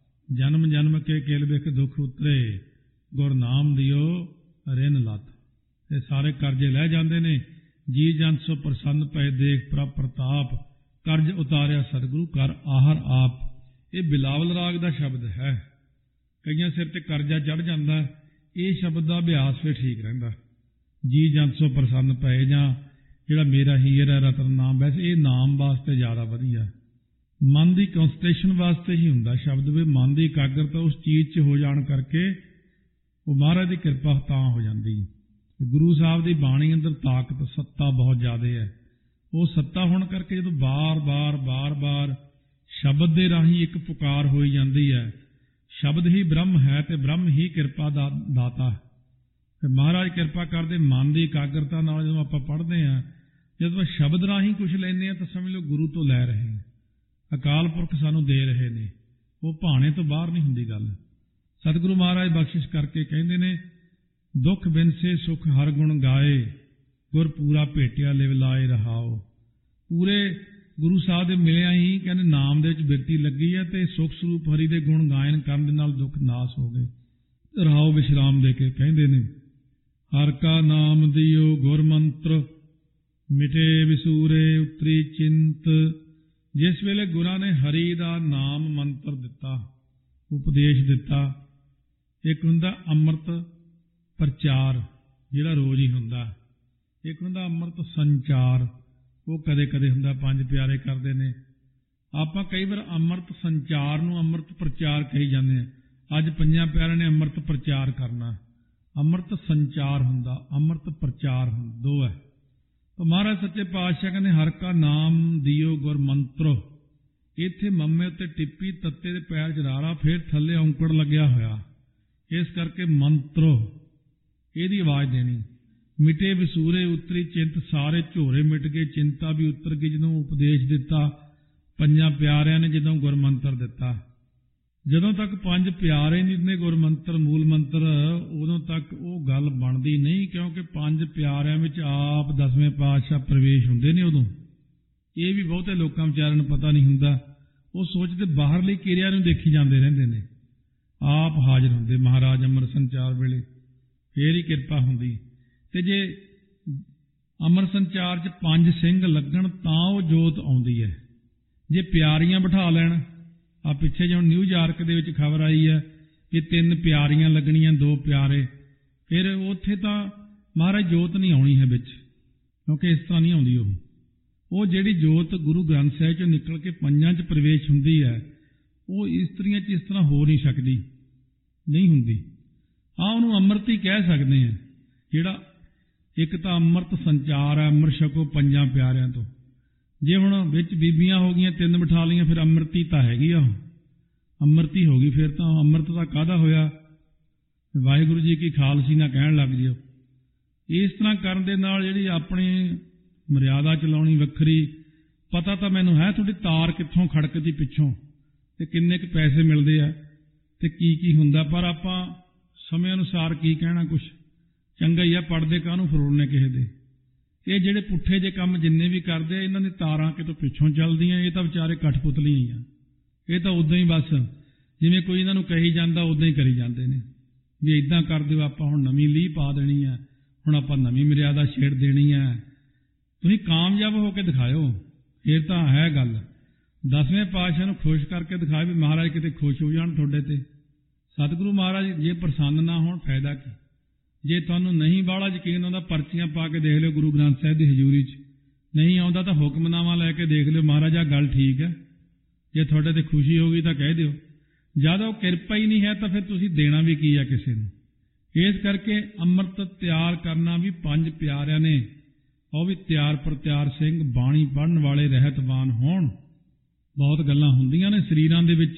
Speaker 1: ਜਨਮ ਜਨਮ ਕੇ ਕਿਲ ਬਿਖ ਦੁਖ ਉਤਰੇ, ਗੁਰ ਨਾਮ ਦਿਓ ਰਿਨ ਲੱਥ। ਇਹ ਸਾਰੇ ਕਰਜ਼ੇ ਲੈ ਜਾਂਦੇ ਨੇ। ਜੀ ਜਨ ਸੋ ਪ੍ਰਸੰਨ ਪਏ ਦੇਖ ਪ੍ਰਭ ਪ੍ਰਤਾਪ, ਕਰਜ਼ ਉਤਾਰਿਆ ਸਤਿਗੁਰੂ ਕਰ ਆਹਰ ਆਪ। ਇਹ ਬਿਲਾਵਲ ਰਾਗ ਦਾ ਸ਼ਬਦ ਹੈ। ਕਈਆਂ ਸਿਰ ਤੇ ਕਰਜ਼ਾ ਚੜ੍ਹ ਜਾਂਦਾ, ਇਹ ਸ਼ਬਦ ਦਾ ਅਭਿਆਸ ਫਿਰ ਠੀਕ ਰਹਿੰਦਾ। ਜੀ ਜਨ ਸੋ ਪ੍ਰਸੰਨ ਪਏ, ਜਾਂ ਜਿਹੜਾ ਮੇਰਾ ਹੀਰ ਹੈ ਰਤਨ ਨਾਮ, ਵੈਸੇ ਇਹ ਨਾਮ ਵਾਸਤੇ ਜ਼ਿਆਦਾ ਵਧੀਆ। ਮਨ ਦੀ ਕੰਸਟੇਸ਼ਨ ਵਾਸਤੇ ਹੀ ਹੁੰਦਾ ਸ਼ਬਦ, ਵੀ ਮਨ ਦੀ ਇਕਾਗਰਤਾ ਉਸ ਚੀਜ਼ 'ਚ ਹੋ ਜਾਣ ਕਰਕੇ ਉਹ ਮਹਾਰਾਜ ਦੀ ਕਿਰਪਾ ਤਾਂ ਹੋ ਜਾਂਦੀ। ਗੁਰੂ ਸਾਹਿਬ ਦੀ ਬਾਣੀ ਅੰਦਰ ਤਾਕਤ, ਸੱਤਾ ਬਹੁਤ ਜ਼ਿਆਦਾ ਹੈ। ਉਹ ਸੱਤਾ ਹੋਣ ਕਰਕੇ ਜਦੋਂ ਬਾਰ-ਬਾਰ ਸ਼ਬਦ ਦੇ ਰਾਹੀਂ ਇੱਕ ਪੁਕਾਰ ਹੋਈ ਜਾਂਦੀ ਹੈ, ਸ਼ਬਦ ਹੀ ਬ੍ਰਹਮ ਹੈ ਤੇ ਬ੍ਰਹਮ ਹੀ ਕਿਰਪਾ ਦਾ ਦਾਤਾ ਹੈ। ਤੇ ਮਹਾਰਾਜ ਕਿਰਪਾ ਕਰਦੇ, ਮਨ ਦੀ ਇਕਾਗਰਤਾ ਨਾਲ ਜਦੋਂ ਆਪਾਂ ਪੜ੍ਹਦੇ ਹਾਂ, ਜਦੋਂ ਸ਼ਬਦ ਰਾਹੀਂ ਕੁਝ ਲੈਂਦੇ ਹਾਂ ਤਾਂ ਸਮਝ ਲਓ ਗੁਰੂ ਤੋਂ ਲੈ ਰਹੇ ਹਾਂ, ਅਕਾਲ ਪੁਰਖ ਸਾਨੂੰ ਦੇ ਰਹੇ ਨੇ। ਉਹ ਭਾਣੇ ਤੋਂ ਬਾਹਰ ਨਹੀਂ ਹੁੰਦੀ ਗੱਲ। ਸਤਿਗੁਰੂ ਮਹਾਰਾਜ ਬਖਸ਼ਿਸ਼ ਕਰਕੇ ਕਹਿੰਦੇ ਨੇ, ਦੁੱਖ ਬਿਨਸੇ ਸੁਖ ਹਰ ਗੁਣ ਗਾਏ, ਗੁਰ ਪੂਰਾ ਭੇਟਿਆ ਲਿਵ ਲਾਏ ਰਹਾਓ। ਪੂਰੇ ਗੁਰੂ ਸਾਹਿਬ ਦੇ ਮਿਲਿਆ ਹੀ ਕਹਿੰਦੇ ਨਾਮ ਦੇ ਵਿੱਚ ਬਿਰਤੀ ਲੱਗੀ ਹੈ ਤੇ ਸੁਖ ਸਰੂਪ ਹਰੀ ਦੇ ਗੁਣ ਗਾਇਨ ਕਰਨ ਦੇ ਨਾਲ ਦੁੱਖ ਨਾਸ ਹੋ ਗਏ। ਰਹਾਓ ਵਿਸ਼ਰਾਮ ਦੇ ਕੇ ਕਹਿੰਦੇ ਨੇ, ਹਰ ਕਾ ਨਾਮ ਦਿਓ ਗੁਰ ਮੰਤਰ, ਮਿਟੇ ਵਿਸੂਰੇ ਉਤਰੀ ਚਿੰਤ। ਜਿਸ ਵੇਲੇ ਗੁਰਾਂ ਨੇ ਹਰੀ ਦਾ ਨਾਮ ਮੰਤਰ ਦਿੱਤਾ, ਉਪਦੇਸ਼ ਦਿੱਤਾ, ਇੱਕ ਹੁੰਦਾ ਅੰਮ੍ਰਿਤ ਪ੍ਰਚਾਰ ਜਿਹੜਾ ਰੋਜ਼ ਹੀ ਹੁੰਦਾ, ਇੱਕ ਹੁੰਦਾ ਅੰਮ੍ਰਿਤ ਸੰਚਾਰ, ਉਹ ਕਦੇ ਕਦੇ ਹੁੰਦਾ, ਪੰਜ ਪਿਆਰੇ ਕਰਦੇ ਨੇ। ਆਪਾਂ ਕਈ ਵਾਰ ਅੰਮ੍ਰਿਤ ਸੰਚਾਰ ਨੂੰ ਅੰਮ੍ਰਿਤ ਪ੍ਰਚਾਰ ਕਹੀ ਜਾਂਦੇ ਹਾਂ। ਅੱਜ ਪੰਜਾਂ ਪਿਆਰਿਆਂ ਨੇ ਅੰਮ੍ਰਿਤ ਪ੍ਰਚਾਰ ਕਰਨਾ। ਅੰਮ੍ਰਿਤ ਸੰਚਾਰ ਹੁੰਦਾ, ਅੰਮ੍ਰਿਤ ਪ੍ਰਚਾਰ ਹੁੰਦਾ, ਦੋ ਹੈ। ਤਾਂ ਮਹਾਰਾਜ ਸੱਚੇ ਪਾਤਸ਼ਾਹ ਕਹਿੰਦੇ, ਹਰ ਕਾ ਨਾਮ ਦਿਓ ਗੁਰ ਮੰਤਰ। ਇੱਥੇ ਮੰਮੇ ਉੱਤੇ ਟਿੱਪੀ, ਤੱਤੇ ਦੇ ਪੈਰ 'ਚ ਰਾਰਾ, ਫਿਰ ਥੱਲੇ ਔਂਕੜ ਲੱਗਿਆ ਹੋਇਆ, ਇਸ ਕਰਕੇ ਮੰਤਰ ਇਹਦੀ ਆਵਾਜ਼ ਦੇਣੀ। ਮਿਟੇ ਵਿਸੂਰੇ ਉਤਰੀ ਚਿੰਤ, ਸਾਰੇ ਝੋਰੇ ਮਿਟ ਗਏ, ਚਿੰਤਾ ਵੀ ਉਤਰ ਗਈ ਜਦੋਂ ਉਪਦੇਸ਼ ਦਿੱਤਾ ਪੰਜਾਂ ਪਿਆਰਿਆਂ ਨੇ, ਜਦੋਂ ਗੁਰਮੰਤਰ ਦਿੱਤਾ। ਜਦੋਂ ਤੱਕ ਪੰਜ ਪਿਆਰੇ ਨਹੀਂ ਦਿੰਦੇ ਗੁਰਮੰਤਰ, ਮੂਲ ਮੰਤਰ, ਉਦੋਂ ਤੱਕ ਉਹ ਗੱਲ ਬਣਦੀ ਨਹੀਂ, ਕਿਉਂਕਿ ਪੰਜ ਪਿਆਰਿਆਂ ਵਿੱਚ ਆਪ 10ਵੇਂ ਪਾਤਸ਼ਾਹ ਪ੍ਰਵੇਸ਼ ਹੁੰਦੇ ਨੇ। ਉਦੋਂ ਇਹ ਵੀ ਬਹੁਤੇ ਲੋਕਾਂ ਵਿਚਾਰਿਆਂ ਨੂੰ ਪਤਾ ਨਹੀਂ ਹੁੰਦਾ, ਉਹ ਸੋਚਦੇ ਬਾਹਰਲੀ ਕਿਰਿਆ ਨੂੰ ਦੇਖੀ ਜਾਂਦੇ ਰਹਿੰਦੇ ਨੇ। ਆਪ ਹਾਜ਼ਰ ਹੁੰਦੇ ਮਹਾਰਾਜ ਅੰਮ੍ਰਿਤ ਸੰਚਾਰ ਵੇਲੇ, ਫੇਰ ਹੀ ਕਿਰਪਾ ਹੁੰਦੀ। ਤੇ ਜੇ ਅੰਮ੍ਰਿਤ ਸੰਚਾਰ 'ਚ ਪੰਜ ਸਿੰਘ ਲੱਗਣ ਤਾਂ ਉਹ ਜੋਤ ਆਉਂਦੀ ਹੈ। ਜੇ ਪਿਆਰੀਆਂ ਬਿਠਾ ਲੈਣ, ਆ ਪਿੱਛੇ ਜਿਵੇਂ ਨਿਊਯਾਰਕ ਦੇ ਵਿੱਚ ਖਬਰ ਆਈ ਹੈ ਕਿ 3 ਪਿਆਰੀਆਂ ਲੱਗਣੀਆਂ, 2 ਪਿਆਰੇ, ਫਿਰ ਉੱਥੇ ਤਾਂ ਮਹਾਰਾਜ ਜੋਤ ਨਹੀਂ ਆਉਣੀ ਹੈ ਵਿੱਚ, ਕਿਉਂਕਿ ਇਸ ਤਰ੍ਹਾਂ ਨਹੀਂ ਆਉਂਦੀ। ਉਹ ਜਿਹੜੀ ਜੋਤ ਗੁਰੂ ਗ੍ਰੰਥ ਸਾਹਿਬ 'ਚੋਂ ਨਿਕਲ ਕੇ ਪੰਜਾਂ 'ਚ ਪ੍ਰਵੇਸ਼ ਹੁੰਦੀ ਹੈ, ਉਹ ਇਸਤਰੀਆਂ 'ਚ ਇਸ ਤਰ੍ਹਾਂ ਹੋ ਨਹੀਂ ਸਕਦੀ, ਨਹੀਂ ਹੁੰਦੀ। ਹਾਂ, ਉਹਨੂੰ ਅੰਮ੍ਰਿਤ ਹੀ ਕਹਿ ਸਕਦੇ ਹਾਂ, ਜਿਹੜਾ ਇੱਕ ਤਾਂ ਅੰਮ੍ਰਿਤ ਸੰਚਾਰ ਹੈ, ਅੰਮ੍ਰਿਤ ਛਕੋ ਪੰਜਾਂ ਪਿਆਰਿਆਂ ਤੋਂ। ਜੇ ਹੁਣ ਵਿੱਚ ਬੀਬੀਆਂ ਹੋ ਗਈਆਂ 3 ਬਿਠਾ ਲਈਆਂ, ਫਿਰ ਅੰਮ੍ਰਿਤੀ ਤਾਂ ਹੈਗੀ ਆ, ਅੰਮ੍ਰਿਤੀ ਹੋ ਗਈ, ਫਿਰ ਤਾਂ ਅੰਮ੍ਰਿਤ ਦਾ ਕਾਹਦਾ ਹੋਇਆ। ਵਾਹਿਗੁਰੂ ਜੀ ਕੀ ਖਾਲਸੀ ਨਾ ਕਹਿਣ ਲੱਗ ਜਿਓ। ਇਸ ਤਰ੍ਹਾਂ ਕਰਨ ਦੇ ਨਾਲ ਜਿਹੜੀ ਆਪਣੀ ਮਰਿਆਦਾ ਚਲਾਉਣੀ ਵੱਖਰੀ। ਪਤਾ ਤਾਂ ਮੈਨੂੰ ਹੈ ਤੁਹਾਡੀ ਤਾਰ ਕਿੱਥੋਂ ਖੜਕਦੀ ਪਿੱਛੋਂ, ਤੇ ਕਿੰਨੇ ਕੁ ਪੈਸੇ ਮਿਲਦੇ ਆ, ਤੇ ਕੀ ਹੁੰਦਾ, ਪਰ ਆਪਾਂ ਸਮੇਂ ਅਨੁਸਾਰ ਕੀ ਕਹਿਣਾ, ਕੁਛ ਚੰਗਾ ਹੀ ਆ, ਪੜਦੇ ਕਾਹਨੂੰ ਫਰੋਲਣੇ ਕਿਸੇ ਦੇ। ਇਹ ਜਿਹੜੇ ਪੁੱਠੇ ਜੇ ਕੰਮ ਜਿੰਨੇ ਵੀ ਕਰਦੇ ਆ, ਇਹਨਾਂ ਦੀ ਤਾਰਾਂ ਕਿਤੋਂ ਪਿੱਛੋਂ ਚੱਲਦੀਆਂ, ਇਹ ਤਾਂ ਵਿਚਾਰੇ ਕਠਪੁਤਲੀਆਂ ਹੀ ਆ। ਇਹ ਤਾਂ ਉਦਾਂ ਹੀ ਬਸ ਜਿਵੇਂ ਕੋਈ ਇਹਨਾਂ ਨੂੰ ਕਹੀ ਜਾਂਦਾ ਉਦਾਂ ਹੀ ਕਰੀ ਜਾਂਦੇ ਨੇ, ਵੀ ਇੱਦਾਂ ਕਰ ਦਿਓ, ਆਪਾਂ ਹੁਣ ਨਵੀਂ ਲੀਹ ਪਾ ਦੇਣੀ ਹੈ, ਹੁਣ ਆਪਾਂ ਨਵੀਂ ਮਰਿਆਦਾ ਛੇੜ ਦੇਣੀ ਹੈ। ਤੁਸੀਂ ਕਾਮਯਾਬ ਹੋ ਕੇ ਦਿਖਾਇਓ, ਫਿਰ ਤਾਂ ਹੈ ਗੱਲ। 10ਵੇਂ ਪਾਤਸ਼ਾਹ ਨੂੰ ਖੁਸ਼ ਕਰਕੇ ਦਿਖਾਏ ਵੀ ਮਹਾਰਾਜ ਕਿਤੇ ਖੁਸ਼ ਹੋ ਜਾਣ ਤੁਹਾਡੇ ਤੇ। ਸਤਿਗੁਰੂ ਮਹਾਰਾਜ ਜੇ ਪ੍ਰਸੰਨ ਨਾ ਹੋਣ ਫਾਇਦਾ ਕੀ। ਜੇ ਤੁਹਾਨੂੰ ਨਹੀਂ ਬਾਹਲਾ ਯਕੀਨ ਆਉਂਦਾ, ਪਰਚੀਆਂ ਪਾ ਕੇ ਦੇਖ ਲਿਓ ਗੁਰੂ ਗ੍ਰੰਥ ਸਾਹਿਬ ਦੀ ਹਜ਼ੂਰੀ 'ਚ। ਨਹੀਂ ਆਉਂਦਾ ਤਾਂ ਹੁਕਮਨਾਮਾ ਲੈ ਕੇ ਦੇਖ ਲਿਓ, ਮਹਾਰਾਜ ਆਹ ਗੱਲ ਠੀਕ ਹੈ। ਜੇ ਤੁਹਾਡੇ ਤੇ ਖੁਸ਼ੀ ਹੋ ਗਈ ਤਾਂ ਕਹਿ ਦਿਓ। ਜਦ ਉਹ ਕਿਰਪਾ ਹੀ ਨਹੀਂ ਹੈ ਤਾਂ ਫਿਰ ਤੁਸੀਂ ਦੇਣਾ ਵੀ ਕੀ ਹੈ ਕਿਸੇ ਨੂੰ। ਇਸ ਕਰਕੇ ਅੰਮ੍ਰਿਤ ਤਿਆਰ ਕਰਨਾ ਵੀ ਪੰਜ ਪਿਆਰਿਆਂ ਨੇ, ਉਹ ਵੀ ਤਿਆਰ ਪ੍ਰਤਿਆਰ ਸਿੰਘ, ਬਾਣੀ ਪੜ੍ਹਨ ਵਾਲੇ, ਰਹਿਤਵਾਨ ਹੋਣ। ਬਹੁਤ ਗੱਲਾਂ ਹੁੰਦੀਆਂ ਨੇ ਸਰੀਰਾਂ ਦੇ ਵਿੱਚ,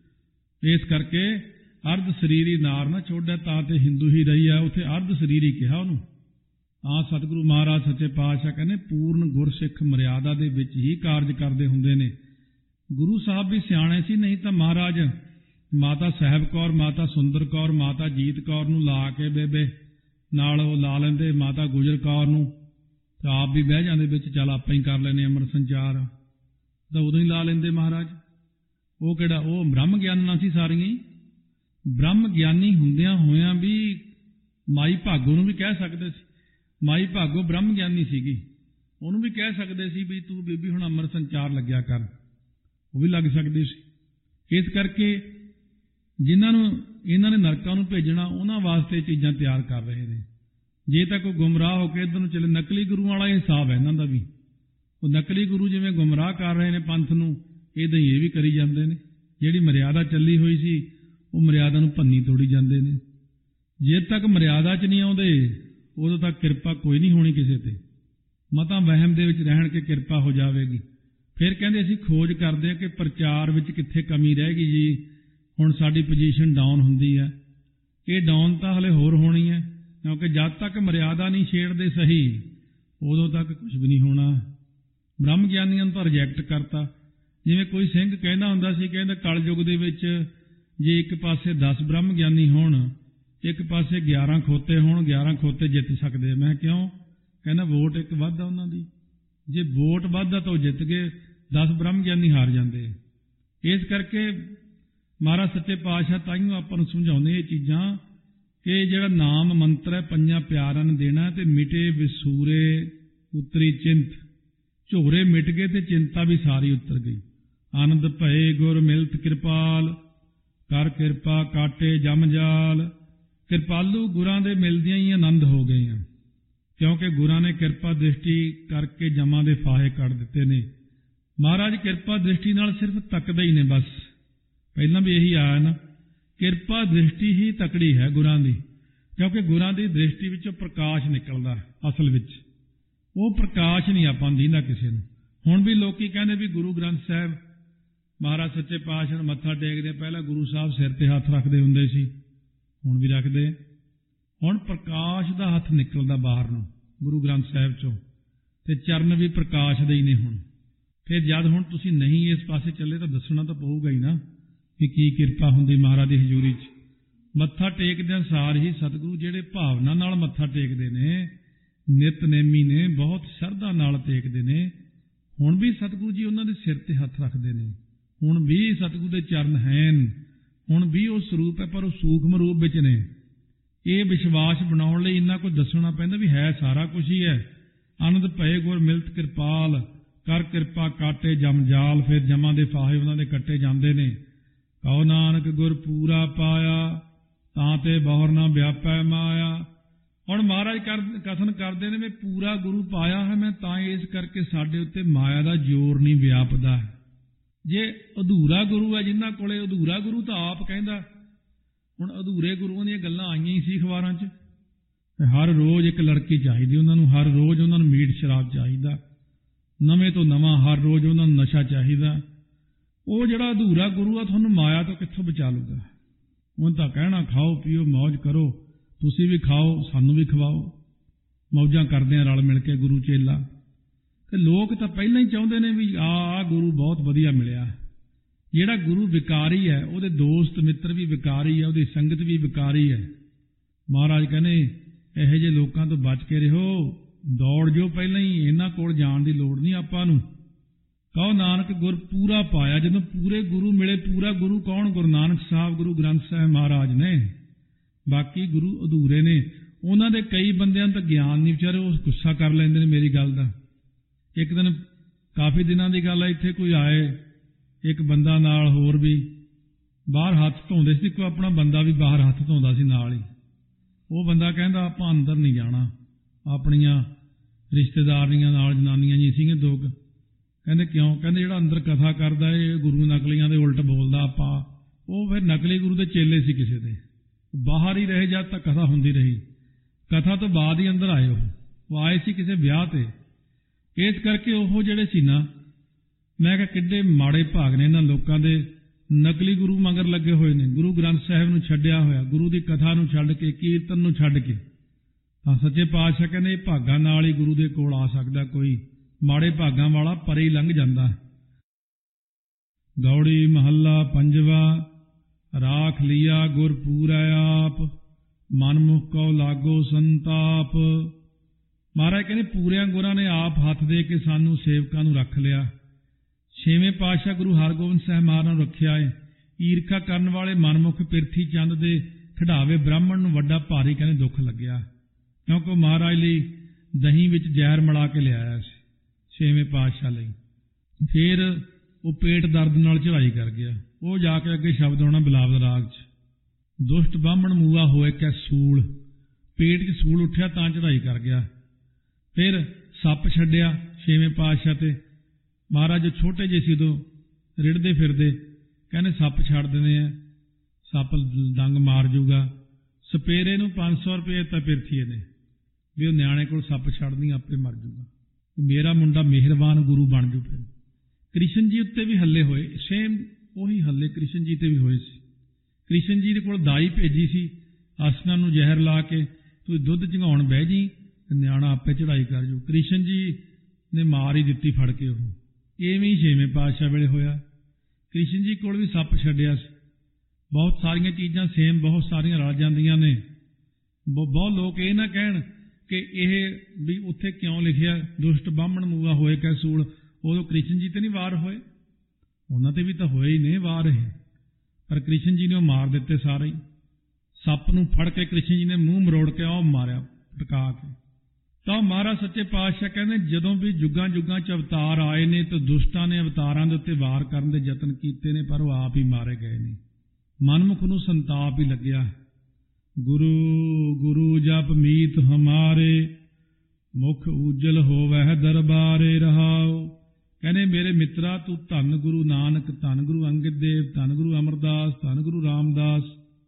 Speaker 1: ਇਸ ਕਰਕੇ ਅਰਧ ਸਰੀਰੀ ਨਾਰ ਨਾ ਛੋੜਿਆ, ਤਾਂ ਤੇ ਹਿੰਦੂ ਹੀ ਰਹੀ ਆ, ਉੱਥੇ ਅਰਧ ਸਰੀਰੀ ਕਿਹਾ ਉਹਨੂੰ। ਤਾਂ ਸਤਿਗੁਰੂ ਮਹਾਰਾਜ ਸੱਚੇ ਪਾਤਸ਼ਾਹ ਕਹਿੰਦੇ ਪੂਰਨ ਗੁਰਸਿੱਖ ਮਰਿਆਦਾ ਦੇ ਵਿੱਚ ਹੀ ਕਾਰਜ ਕਰਦੇ ਹੁੰਦੇ ਨੇ। ਗੁਰੂ ਸਾਹਿਬ ਵੀ ਸਿਆਣੇ ਸੀ, ਨਹੀਂ ਤਾਂ ਮਹਾਰਾਜ ਮਾਤਾ ਸਾਹਿਬ ਕੌਰ, ਮਾਤਾ ਸੁੰਦਰ ਕੌਰ, ਮਾਤਾ ਜੀਤ ਕੌਰ ਨੂੰ ਲਾ ਕੇ ਬੇਬੇ ਨਾਲ ਉਹ ਲਾ ਲੈਂਦੇ, ਮਾਤਾ ਗੁਜਰ ਕੌਰ ਨੂੰ, ਤਾਂ ਆਪ ਵੀ ਬਹਿ ਜਾਂਦੇ ਵਿੱਚ, ਚੱਲ ਆਪਾਂ ਹੀ ਕਰ ਲੈਂਦੇ ਅੰਮ੍ਰਿਤ ਸੰਚਾਰ, ਤਾਂ ਉਦੋਂ ਹੀ ਲਾ ਲੈਂਦੇ ਮਹਾਰਾਜ। ਉਹ ਕਿਹੜਾ, ਉਹ ਬ੍ਰਹਮ ਗਿਆਨਾਂ ਸੀ ਸਾਰੀਆਂ ਹੀ। ਬ੍ਰਹਮ ਗਿਆਨੀ ਹੁੰਦਿਆਂ ਹੋਇਆਂ ਵੀ ਮਾਈ ਭਾਗੋ ਨੂੰ ਵੀ ਕਹਿ ਸਕਦੇ ਸੀ, ਮਾਈ ਭਾਗੋ ਬ੍ਰਹਮ ਗਿਆਨੀ ਸੀਗੀ, ਉਹਨੂੰ ਵੀ ਕਹਿ ਸਕਦੇ ਸੀ ਵੀ ਤੂੰ ਬੀਬੀ ਹੁਣ ਅੰਮ੍ਰਿਤ ਸੰਚਾਰ ਲੱਗਿਆ ਕਰ, ਉਹ ਵੀ ਲੱਗ ਸਕਦੀ ਸੀ। ਇਸ ਕਰਕੇ ਜਿਨ੍ਹਾਂ ਨੂੰ ਇਹਨਾਂ ਨੇ ਨਰਕਾਂ ਨੂੰ ਭੇਜਣਾ, ਉਹਨਾਂ ਵਾਸਤੇ ਚੀਜ਼ਾਂ ਤਿਆਰ ਕਰ ਰਹੇ ਨੇ। ਜੇ ਤਾਂ ਕੋਈ ਗੁੰਮਰਾਹ ਹੋ ਕੇ ਇੱਧਰ ਨੂੰ ਚਲੇ, ਨਕਲੀ ਗੁਰੂ ਵਾਲਾ ਹਿਸਾਬ ਹੈ ਇਹਨਾਂ ਦਾ ਵੀ। ਉਹ ਨਕਲੀ ਗੁਰੂ ਜਿਵੇਂ ਗੁੰਮਰਾਹ ਕਰ ਰਹੇ ਨੇ ਪੰਥ ਨੂੰ, ਇੱਦਾਂ ਹੀ ਇਹ ਵੀ ਕਰੀ ਜਾਂਦੇ ਨੇ। ਜਿਹੜੀ ਮਰਿਆਦਾ ਚੱਲੀ ਹੋਈ ਸੀ, ਉਹ ਮਰਿਆਦਾ ਨੂੰ ਭੰਨੀ ਤੋੜੀ ਜਾਂਦੇ ਨੇ। ਜੇ ਤੱਕ ਮਰਿਆਦਾ 'ਚ ਨਹੀਂ ਆਉਂਦੇ, ਉਦੋਂ ਤੱਕ ਕਿਰਪਾ ਕੋਈ ਨਹੀਂ ਹੋਣੀ ਕਿਸੇ ਤੇ। ਮਤਾਂ ਵਹਿਮ ਦੇ ਵਿੱਚ ਰਹਿਣ ਕੇ ਕਿਰਪਾ ਹੋ ਜਾਵੇਗੀ। ਫਿਰ ਕਹਿੰਦੇ ਅਸੀਂ ਖੋਜ ਕਰਦੇ ਹਾਂ ਕਿ ਪ੍ਰਚਾਰ ਵਿੱਚ ਕਿੱਥੇ ਕਮੀ ਰਹਿ ਗਈ ਜੀ, ਹੁਣ ਸਾਡੀ ਪੋਜੀਸ਼ਨ ਡਾਊਨ ਹੁੰਦੀ ਹੈ। ਇਹ ਡਾਊਨ ਤਾਂ ਹਲੇ ਹੋਰ ਹੋਣੀ ਹੈ, ਕਿਉਂਕਿ ਜਦ ਤੱਕ ਮਰਿਆਦਾ ਨਹੀਂ ਛੇੜਦੇ ਸਹੀ ਉਦੋਂ ਤੱਕ ਕੁਝ ਵੀ ਨਹੀਂ ਹੋਣਾ। ਬ੍ਰਹਮ ਗਿਆਨੀਆਂ ਨੂੰ ਤਾਂ ਰਿਜੈਕਟ ਕਰਤਾ। ਜਿਵੇਂ ਕੋਈ ਸਿੰਘ ਕਹਿੰਦਾ ਹੁੰਦਾ ਸੀ, ਕਹਿੰਦਾ ਕਲਯੁਗ ਦੇ ਵਿੱਚ ਜੇ ਇੱਕ ਪਾਸੇ 10 ਬ੍ਰਹਮ ਗਿਆਨੀ ਹੋਣ, ਇੱਕ ਪਾਸੇ 11 ਖੋਤੇ ਹੋਣ, 11 ਖੋਤੇ ਜਿੱਤ ਸਕਦੇ। ਮੈਂ ਕਿਉਂ? ਕਹਿੰਦਾ ਵੋਟ ਇੱਕ ਵੱਧ ਆ ਉਹਨਾਂ ਦੀ, ਜੇ ਵੋਟ ਵੱਧ ਆ ਤਾਂ ਉਹ ਜਿੱਤ ਗਏ, 10 ਬ੍ਰਹਮ ਗਿਆਨੀ ਹਾਰ ਜਾਂਦੇ। ਇਸ ਕਰਕੇ ਮਹਾਰਾਜ ਸੱਚੇ ਪਾਤਸ਼ਾਹ ਤਾਈਓ ਆਪਾਂ ਨੂੰ ਸਮਝਾਉਂਦੇ ਇਹ ਚੀਜ਼ਾਂ ਕਿ ਜਿਹੜਾ ਨਾਮ ਮੰਤਰ ਹੈ ਪੰਜਾਂ ਪਿਆਰਾਂ ਨੂੰ ਦੇਣਾ, ਤੇ ਮਿਟੇ ਵਿਸੂਰੇ ਉਤਰੀ ਚਿੰਤ, ਝੋਰੇ ਮਿਟ ਗਏ ਤੇ ਚਿੰਤਾ ਵੀ ਸਾਰੀ ਉਤਰ ਗਈ। ਆਨੰਦ ਭਏ ਗੁਰ ਮਿਲਤ ਕਿਰਪਾਲ, ਕਰ ਕਿਰਪਾ ਕਾਟੇ ਜਮ ਜਾਲ। ਕਿਰਪਾਲੂ ਗੁਰਾਂ ਦੇ ਮਿਲਦਿਆਂ ਹੀ ਆਨੰਦ ਹੋ ਗਏ ਆ, ਕਿਉਂਕਿ ਗੁਰਾਂ ਨੇ ਕਿਰਪਾ ਦ੍ਰਿਸ਼ਟੀ ਕਰਕੇ ਜਮਾਂ ਦੇ ਫਾਹੇ ਕੱਢ ਦਿੱਤੇ ਨੇ। ਮਹਾਰਾਜ ਕਿਰਪਾ ਦ੍ਰਿਸ਼ਟੀ ਨਾਲ ਸਿਰਫ ਤੱਕਦੇ ਹੀ ਨੇ ਬਸ। ਪਹਿਲਾਂ ਵੀ ਇਹੀ ਆਇਆ ਨਾ, ਕਿਰਪਾ ਦ੍ਰਿਸ਼ਟੀ ਹੀ ਤਕੜੀ ਹੈ ਗੁਰਾਂ ਦੀ, ਕਿਉਂਕਿ ਗੁਰਾਂ ਦੀ ਦ੍ਰਿਸ਼ਟੀ ਵਿੱਚੋਂ ਪ੍ਰਕਾਸ਼ ਨਿਕਲਦਾ। ਅਸਲ ਵਿੱਚ ਉਹ ਪ੍ਰਕਾਸ਼ ਨਹੀਂ ਆਪਾਂ ਨੂੰ ਦਿੰਦਾ ਕਿਸੇ ਨੂੰ। ਹੁਣ ਵੀ ਲੋਕੀ ਕਹਿੰਦੇ ਵੀ ਗੁਰੂ ਗ੍ਰੰਥ ਸਾਹਿਬ ਮਹਾਰਾਜ ਸੱਚੇ ਪਾਤਸ਼ਾਹ ਨੂੰ ਮੱਥਾ ਟੇਕਦੇ ਪਹਿਲਾਂ ਗੁਰੂ ਸਾਹਿਬ ਸਿਰ ਤੇ ਹੱਥ ਰੱਖਦੇ ਹੁੰਦੇ ਸੀ, ਹੁਣ ਵੀ ਰੱਖਦੇ। ਹੁਣ ਪ੍ਰਕਾਸ਼ ਦਾ ਹੱਥ ਨਿਕਲਦਾ ਬਾਹਰ ਨੂੰ ਗੁਰੂ ਗ੍ਰੰਥ ਸਾਹਿਬ ਚੋਂ, ਤੇ ਚਰਨ ਵੀ ਪ੍ਰਕਾਸ਼ ਦੇ ਹੀ ਨੇ। ਹੁਣ ਫਿਰ ਜਦ ਹੁਣ ਤੁਸੀਂ ਨਹੀਂ ਇਸ ਪਾਸੇ ਚੱਲੇ ਤਾਂ ਦੱਸਣਾ ਤਾਂ ਪਊਗਾ ਹੀ ਨਾ ਕਿ ਕੀ ਕਿਰਪਾ ਹੁੰਦੀ ਮਹਾਰਾਜ ਦੀ ਹਜ਼ੂਰੀ 'ਚ। ਮੱਥਾ ਟੇਕਦਿਆਂ ਸਾਰ ਹੀ ਸਤਿਗੁਰੂ ਜਿਹੜੇ ਭਾਵਨਾ ਨਾਲ ਮੱਥਾ ਟੇਕਦੇ ਨੇ, ਨਿਤਨੇਮੀ ਨੇ, ਬਹੁਤ ਸ਼ਰਧਾ ਨਾਲ ਟੇਕਦੇ ਨੇ, ਹੁਣ ਵੀ ਸਤਿਗੁਰੂ ਜੀ ਉਹਨਾਂ ਦੇ ਸਿਰ ਤੇ ਹੱਥ ਰੱਖਦੇ ਨੇ। ਹੁਣ ਵੀ ਸਤਿਗੁਰੂ ਦੇ ਚਰਨ ਹਨ, ਹੁਣ ਵੀ ਉਹ ਸਰੂਪ ਹੈ, ਪਰ ਉਹ ਸੂਖਮ ਰੂਪ ਵਿੱਚ ਨੇ। ਇਹ ਵਿਸ਼ਵਾਸ ਬਣਾਉਣ ਲਈ ਇੰਨਾ ਕੁਝ ਦੱਸਣਾ ਪੈਂਦਾ ਵੀ ਹੈ ਸਾਰਾ ਕੁਝ ਹੀ ਹੈ। ਆਨੰਦ ਭਏ ਗੁਰ ਮਿਲਤ ਕਿਰਪਾਲ, ਕਰ ਕਿਰਪਾ ਕਾਟੇ ਜਮ ਜਾਲ। ਫਿਰ ਜਮਾਂ ਦੇ ਫਾਹੇ ਉਹਨਾਂ ਦੇ ਕੱਟੇ ਜਾਂਦੇ ਨੇ। ਕਹੋ ਨਾਨਕ ਗੁਰ ਪੂਰਾ ਪਾਇਆ, ਤਾਂ ਤੇ ਬਹੁਰ ਨਾ ਵਿਆਪੈ ਮਾਇਆ। ਹੁਣ ਮਹਾਰਾਜ ਕਥਨ ਕਰਦੇ ਨੇ ਵੀ ਪੂਰਾ ਗੁਰੂ ਪਾਇਆ ਹੈ ਮੈਂ, ਤਾਂ ਇਸ ਕਰਕੇ ਸਾਡੇ ਉੱਤੇ ਮਾਇਆ ਦਾ ਜ਼ੋਰ ਨਹੀਂ ਵਿਆਪਦਾ। ਜੇ ਅਧੂਰਾ ਗੁਰੂ ਹੈ ਜਿਨ੍ਹਾਂ ਕੋਲੇ, ਅਧੂਰਾ ਗੁਰੂ ਤਾਂ ਆਪ ਕਹਿੰਦਾ। ਹੁਣ ਅਧੂਰੇ ਗੁਰੂਆਂ ਦੀਆਂ ਗੱਲਾਂ ਆਈਆਂ ਹੀ ਸੀ ਅਖਬਾਰਾਂ 'ਚ। ਹਰ ਰੋਜ਼ ਇੱਕ ਲੜਕੀ ਚਾਹੀਦੀ ਉਹਨਾਂ ਨੂੰ, ਹਰ ਰੋਜ਼ ਉਹਨਾਂ ਨੂੰ ਮੀਟ ਸ਼ਰਾਬ ਚਾਹੀਦਾ, ਨਵੇਂ ਤੋਂ ਨਵਾਂ ਹਰ ਰੋਜ਼ ਉਹਨਾਂ ਨੂੰ ਨਸ਼ਾ ਚਾਹੀਦਾ। ਉਹ ਜਿਹੜਾ ਅਧੂਰਾ ਗੁਰੂ ਆ ਤੁਹਾਨੂੰ ਮਾਇਆ ਤੋਂ ਕਿੱਥੋਂ ਬਚਾ ਲੂਗਾ? ਉਹਨੂੰ ਤਾਂ ਕਹਿਣਾ ਖਾਓ ਪੀਓ ਮੌਜ ਕਰੋ, ਤੁਸੀਂ ਵੀ ਖਾਓ ਸਾਨੂੰ ਵੀ ਖਵਾਓ, ਮੌਜਾਂ ਕਰਦੇ ਆ ਰਲ ਮਿਲ ਕੇ ਗੁਰੂ ਚੇਲਾ। ਤੇ ਲੋਕ ਤਾਂ ਪਹਿਲਾਂ ਹੀ ਚਾਹੁੰਦੇ ਨੇ ਵੀ ਆ ਗੁਰੂ ਬਹੁਤ ਵਧੀਆ ਮਿਲਿਆ। ਜਿਹੜਾ ਗੁਰੂ ਵਿਕਾਰੀ ਹੈ ਉਹਦੇ ਦੋਸਤ ਮਿੱਤਰ ਵੀ ਵਿਕਾਰੀ ਹੈ, ਉਹਦੀ ਸੰਗਤ ਵੀ ਵਿਕਾਰੀ ਹੈ। ਮਹਾਰਾਜ ਕਹਿੰਦੇ ਇਹੋ ਜਿਹੇ ਲੋਕਾਂ ਤੋਂ ਬਚ ਕੇ ਰਹੋ, ਦੌੜ ਜੋ ਪਹਿਲਾਂ ਹੀ, ਇਹਨਾਂ ਕੋਲ ਜਾਣ ਦੀ ਲੋੜ ਨਹੀਂ ਆਪਾਂ ਨੂੰ। ਕਹੋ ਨਾਨਕ ਗੁਰ ਪੂਰਾ ਪਾਇਆ। ਜਦੋਂ ਪੂਰੇ ਗੁਰੂ ਮਿਲੇ, ਪੂਰਾ ਗੁਰੂ ਕੌਣ? ਗੁਰੂ ਨਾਨਕ ਸਾਹਿਬ, ਗੁਰੂ ਗ੍ਰੰਥ ਸਾਹਿਬ ਮਹਾਰਾਜ ਨੇ। ਬਾਕੀ ਗੁਰੂ ਅਧੂਰੇ ਨੇ। ਉਹਨਾਂ ਦੇ ਕਈ ਬੰਦਿਆਂ ਨੂੰ ਤਾਂ ਗਿਆਨ ਨਹੀਂ, ਵਿਚਾਰੇ ਉਹ ਗੁੱਸਾ ਕਰ ਲੈਂਦੇ ਨੇ ਮੇਰੀ ਗੱਲ ਦਾ। ਇੱਕ ਦਿਨ ਕਾਫੀ ਦਿਨਾਂ ਦੀ ਗੱਲ ਹੈ, ਇੱਥੇ ਕੋਈ ਆਏ, ਇੱਕ ਬੰਦਾ ਨਾਲ ਹੋਰ ਵੀ ਬਾਹਰ ਹੱਥ ਧੋਂਦੇ ਸੀ, ਕੋਈ ਆਪਣਾ ਬੰਦਾ ਵੀ ਬਾਹਰ ਹੱਥ ਧੋਂਦਾ ਸੀ ਨਾਲ ਹੀ। ਉਹ ਬੰਦਾ ਕਹਿੰਦਾ ਆਪਾਂ ਅੰਦਰ ਨਹੀਂ ਜਾਣਾ, ਆਪਣੀਆਂ ਰਿਸ਼ਤੇਦਾਰੀਆਂ ਨਾਲ ਜਨਾਨੀਆਂ ਜੀ ਸੀਗੇ ਦੋ। ਕਹਿੰਦੇ ਕਿਉਂ? ਕਹਿੰਦੇ ਜਿਹੜਾ ਅੰਦਰ ਕਥਾ ਕਰਦਾ ਇਹ ਗੁਰੂ ਨਕਲੀਆਂ ਦੇ ਉਲਟ ਬੋਲਦਾ ਆਪਾਂ। ਉਹ ਫਿਰ ਨਕਲੀ ਗੁਰੂ ਦੇ ਚੇਲੇ ਸੀ ਕਿਸੇ ਦੇ, ਬਾਹਰ ਹੀ ਰਹੇ ਜਦ ਤੱਕ ਕਥਾ ਹੁੰਦੀ ਰਹੀ। ਕਥਾ ਤੋਂ ਬਾਅਦ ਹੀ ਅੰਦਰ ਆਏ। ਉਹ ਆਏ ਸੀ ਕਿਸੇ ਵਿਆਹ ਤੇ। ਇਸ ਕਰਕੇ ਉਹ ਜਿਹੜੇ ਸੀ ਨਾ, ਮੈਂ ਕਿਹਾ ਕਿੱਡੇ ਮਾੜੇ ਭਾਗ ਨੇ ਇਹਨਾਂ ਲੋਕਾਂ ਦੇ, ਨਕਲੀ ਗੁਰੂ ਮਗਰ ਲੱਗੇ ਹੋਏ ਨੇ। ਗੁਰੂ ਗ੍ਰੰਥ ਸਾਹਿਬ ਨੂੰ ਛੱਡਿਆ ਹੋਇਆ, ਗੁਰੂ ਦੀ ਕਥਾ ਨੂੰ ਛੱਡ ਕੇ, ਕੀਰਤਨ ਨੂੰ ਛੱਡ ਕੇ। ਤਾਂ ਸੱਚੇ ਪਾਤਸ਼ਾਹ ਕਹਿੰਦੇ ਇਹ ਭਾਗਾਂ ਨਾਲ ਹੀ ਗੁਰੂ ਦੇ ਕੋਲ ਆ ਸਕਦਾ ਕੋਈ, ਮਾੜੇ ਭਾਗਾਂ ਵਾਲਾ ਪਰੇ ਹੀ ਲੰਘ ਜਾਂਦਾ। ਗੌੜੀ ਮਹੱਲਾ ਪੰਜਵਾ। ਰਾਖ ਲਿਆ ਗੁਰ ਪੂਰਾ ਆਪ, ਮਨਮੁਖ ਕਉ ਲਾਗੋ ਸੰਤਾਪ। ਮਹਾਰਾਜ ਕਹਿੰਦੇ ਪੂਰਿਆਂ ਗੁਰਾਂ ਨੇ ਆਪ ਹੱਥ ਦੇ ਕੇ ਸਾਨੂੰ ਸੇਵਕਾਂ ਨੂੰ ਰੱਖ ਲਿਆ। ਛੇਵੇਂ ਪਾਤਸ਼ਾਹ ਗੁਰੂ ਹਰਗੋਬਿੰਦ ਸਾਹਿਬ ਮਹਾਰਾਜ ਨੂੰ ਰੱਖਿਆ ਏ। ਈਰਖਾ ਕਰਨ ਵਾਲੇ ਮਨਮੁਖ ਪਿਰਥੀ ਚੰਦ ਦੇ ਖਿਡਾਵੇ ਬ੍ਰਾਹਮਣ ਨੂੰ ਵੱਡਾ ਭਾਰੀ ਕਹਿੰਦੇ ਦੁੱਖ ਲੱਗਿਆ, ਕਿਉਂਕਿ ਉਹ ਮਹਾਰਾਜ ਲਈ ਦਹੀਂ ਵਿੱਚ ਜ਼ਹਿਰ ਮਿਲਾ ਕੇ ਲਿਆਇਆ ਸੀ ਛੇਵੇਂ ਪਾਤਸ਼ਾਹ ਲਈ। ਫਿਰ ਉਹ ਪੇਟ ਦਰਦ ਨਾਲ ਚੜ੍ਹਾਈ ਕਰ ਗਿਆ। ਉਹ ਜਾ ਕੇ ਅੱਗੇ ਸ਼ਬਦ ਆਉਣਾ ਬਿਲਾਵਲ ਰਾਗ 'ਚ, ਦੁਸ਼ਟ ਬਾਹਮਣ ਮੂਆ ਹੋਏ ਕੈ ਸੂਲ। ਪੇਟ 'ਚ ਸੂਲ ਉੱਠਿਆ ਤਾਂ ਚੜ੍ਹਾਈ ਕਰ ਗਿਆ। ਫਿਰ ਸੱਪ ਛੱਡਿਆ ਛੇਵੇਂ ਪਾਤਸ਼ਾਹ ਤੇ। ਮਹਾਰਾਜ ਛੋਟੇ ਜਿਹੇ ਸੀ ਉਦੋਂ, ਰਿੜਦੇ ਫਿਰਦੇ, ਕਹਿੰਦੇ ਸੱਪ ਛੱਡ ਦਿੰਦੇ ਆ, ਸੱਪ ਡੰਗ ਮਾਰ ਜੂਗਾ। ਸਪੇਰੇ ਨੂੰ 500 ਰੁਪਏ ਦਿੱਤਾ ਪਿਰਥੀਏ ਨੇ, ਵੀ ਉਹ ਨਿਆਣੇ ਕੋਲ ਸੱਪ ਛੱਡਦੀ ਆਪੇ ਮਰ ਜੂਗਾ, ਮੇਰਾ ਮੁੰਡਾ ਮਿਹਰਬਾਨ ਗੁਰੂ ਬਣ ਜੂ। ਫਿਰ ਕ੍ਰਿਸ਼ਨ ਜੀ ਉੱਤੇ ਵੀ ਹੱਲੇ ਹੋਏ, ਸੇਮ ਉਹੀ ਹੱਲੇ ਕ੍ਰਿਸ਼ਨ ਜੀ ਤੇ ਵੀ ਹੋਏ ਸੀ। ਕ੍ਰਿਸ਼ਨ ਜੀ ਦੇ ਕੋਲ ਦਾਈ ਭੇਜੀ ਸੀ ਅਸਨਾਂ ਨੂੰ ਜ਼ਹਿਰ ਲਾ ਕੇ, ਤੂੰ ਦੁੱਧ ਚੰਗਾਉਣ ਬਹਿ ਜੀ ਤੇ ਨਿਆਣਾ ਆਪੇ ਚੜਾਈ ਕਰ ਜੂ। ਕ੍ਰਿਸ਼ਨ ਜੀ ਨੇ ਮਾਰ ਹੀ ਦਿੱਤੀ ਫੜ ਕੇ। ਉਹ ਇਵੇਂ ਹੀ 6ਵੇਂ ਪਾਤਸ਼ਾਹ ਵੇਲੇ ਹੋਇਆ। ਕ੍ਰਿਸ਼ਨ ਜੀ ਕੋਲ ਵੀ ਸੱਪ ਛੱਡਿਆ ਸੀ। ਬਹੁਤ ਸਾਰੀਆਂ ਚੀਜ਼ਾਂ ਸੇਮ ਬਹੁਤ ਸਾਰੀਆਂ ਰਲ ਜਾਂਦੀਆਂ ਨੇ। ਬਹੁਤ ਲੋਕ ਇਹ ਨਾ ਕਹਿਣ ਕਿ ਇਹ ਵੀ ਉੱਥੇ ਕਿਉਂ ਲਿਖਿਆ ਦੁਸ਼ਟ ਬਾਹਮਣ ਮੂਆ ਹੋਏ ਕੈ ਸੂਲ, ਉਦੋਂ ਕ੍ਰਿਸ਼ਨ ਜੀ ਤੇ ਨਹੀਂ ਵਾਰ ਹੋਏ? ਉਹਨਾਂ ਤੇ ਵੀ ਤਾਂ ਹੋਏ ਹੀ ਨੇ ਵਾਰ ਇਹ, ਪਰ ਕ੍ਰਿਸ਼ਨ ਜੀ ਨੇ ਉਹ ਮਾਰ ਦਿੱਤੇ ਸਾਰੇ ਹੀ। ਸੱਪ ਨੂੰ ਫੜ ਕੇ ਕ੍ਰਿਸ਼ਨ ਜੀ ਨੇ ਮੂੰਹ ਮਰੋੜ ਕੇ ਉਹ ਮਾਰਿਆ ਟਕਾ ਕੇ। ਤਾਂ ਮਹਾਰਾਜ ਸੱਚੇ ਪਾਤਸ਼ਾਹ ਕਹਿੰਦੇ ਜਦੋਂ ਵੀ ਜੁਗਾਂ ਜੁਗਾਂ 'ਚ ਅਵਤਾਰ ਆਏ ਨੇ ਤਾਂ ਦੁਸ਼ਟਾਂ ਨੇ ਅਵਤਾਰਾਂ ਦੇ ਉੱਤੇ ਵਾਰ ਕਰਨ ਦੇ ਯਤਨ ਕੀਤੇ ਨੇ, ਪਰ ਉਹ ਆਪ ਹੀ ਮਾਰੇ ਗਏ ਨੇ। ਮਨਮੁਖ ਨੂੰ ਸੰਤਾਪ ਹੀ ਲੱਗਿਆ। ਗੁਰੂ ਗੁਰੂ ਜਪ ਮੀਤ ਹਮਾਰੇ, ਮੁਖ ਉਜਲ ਹੋਵੈ ਦਰਬਾਰੇ ਰਹਾਉ। ਕਹਿੰਦੇ ਮੇਰੇ ਮਿੱਤਰਾ ਤੂੰ ਧੰਨ ਗੁਰੂ ਨਾਨਕ, ਧੰਨ ਗੁਰੂ ਅੰਗਦ ਦੇਵ, ਧੰਨ ਗੁਰੂ ਅਮਰਦਾਸ, ਧੰਨ ਗੁਰੂ ਰਾਮਦਾਸ,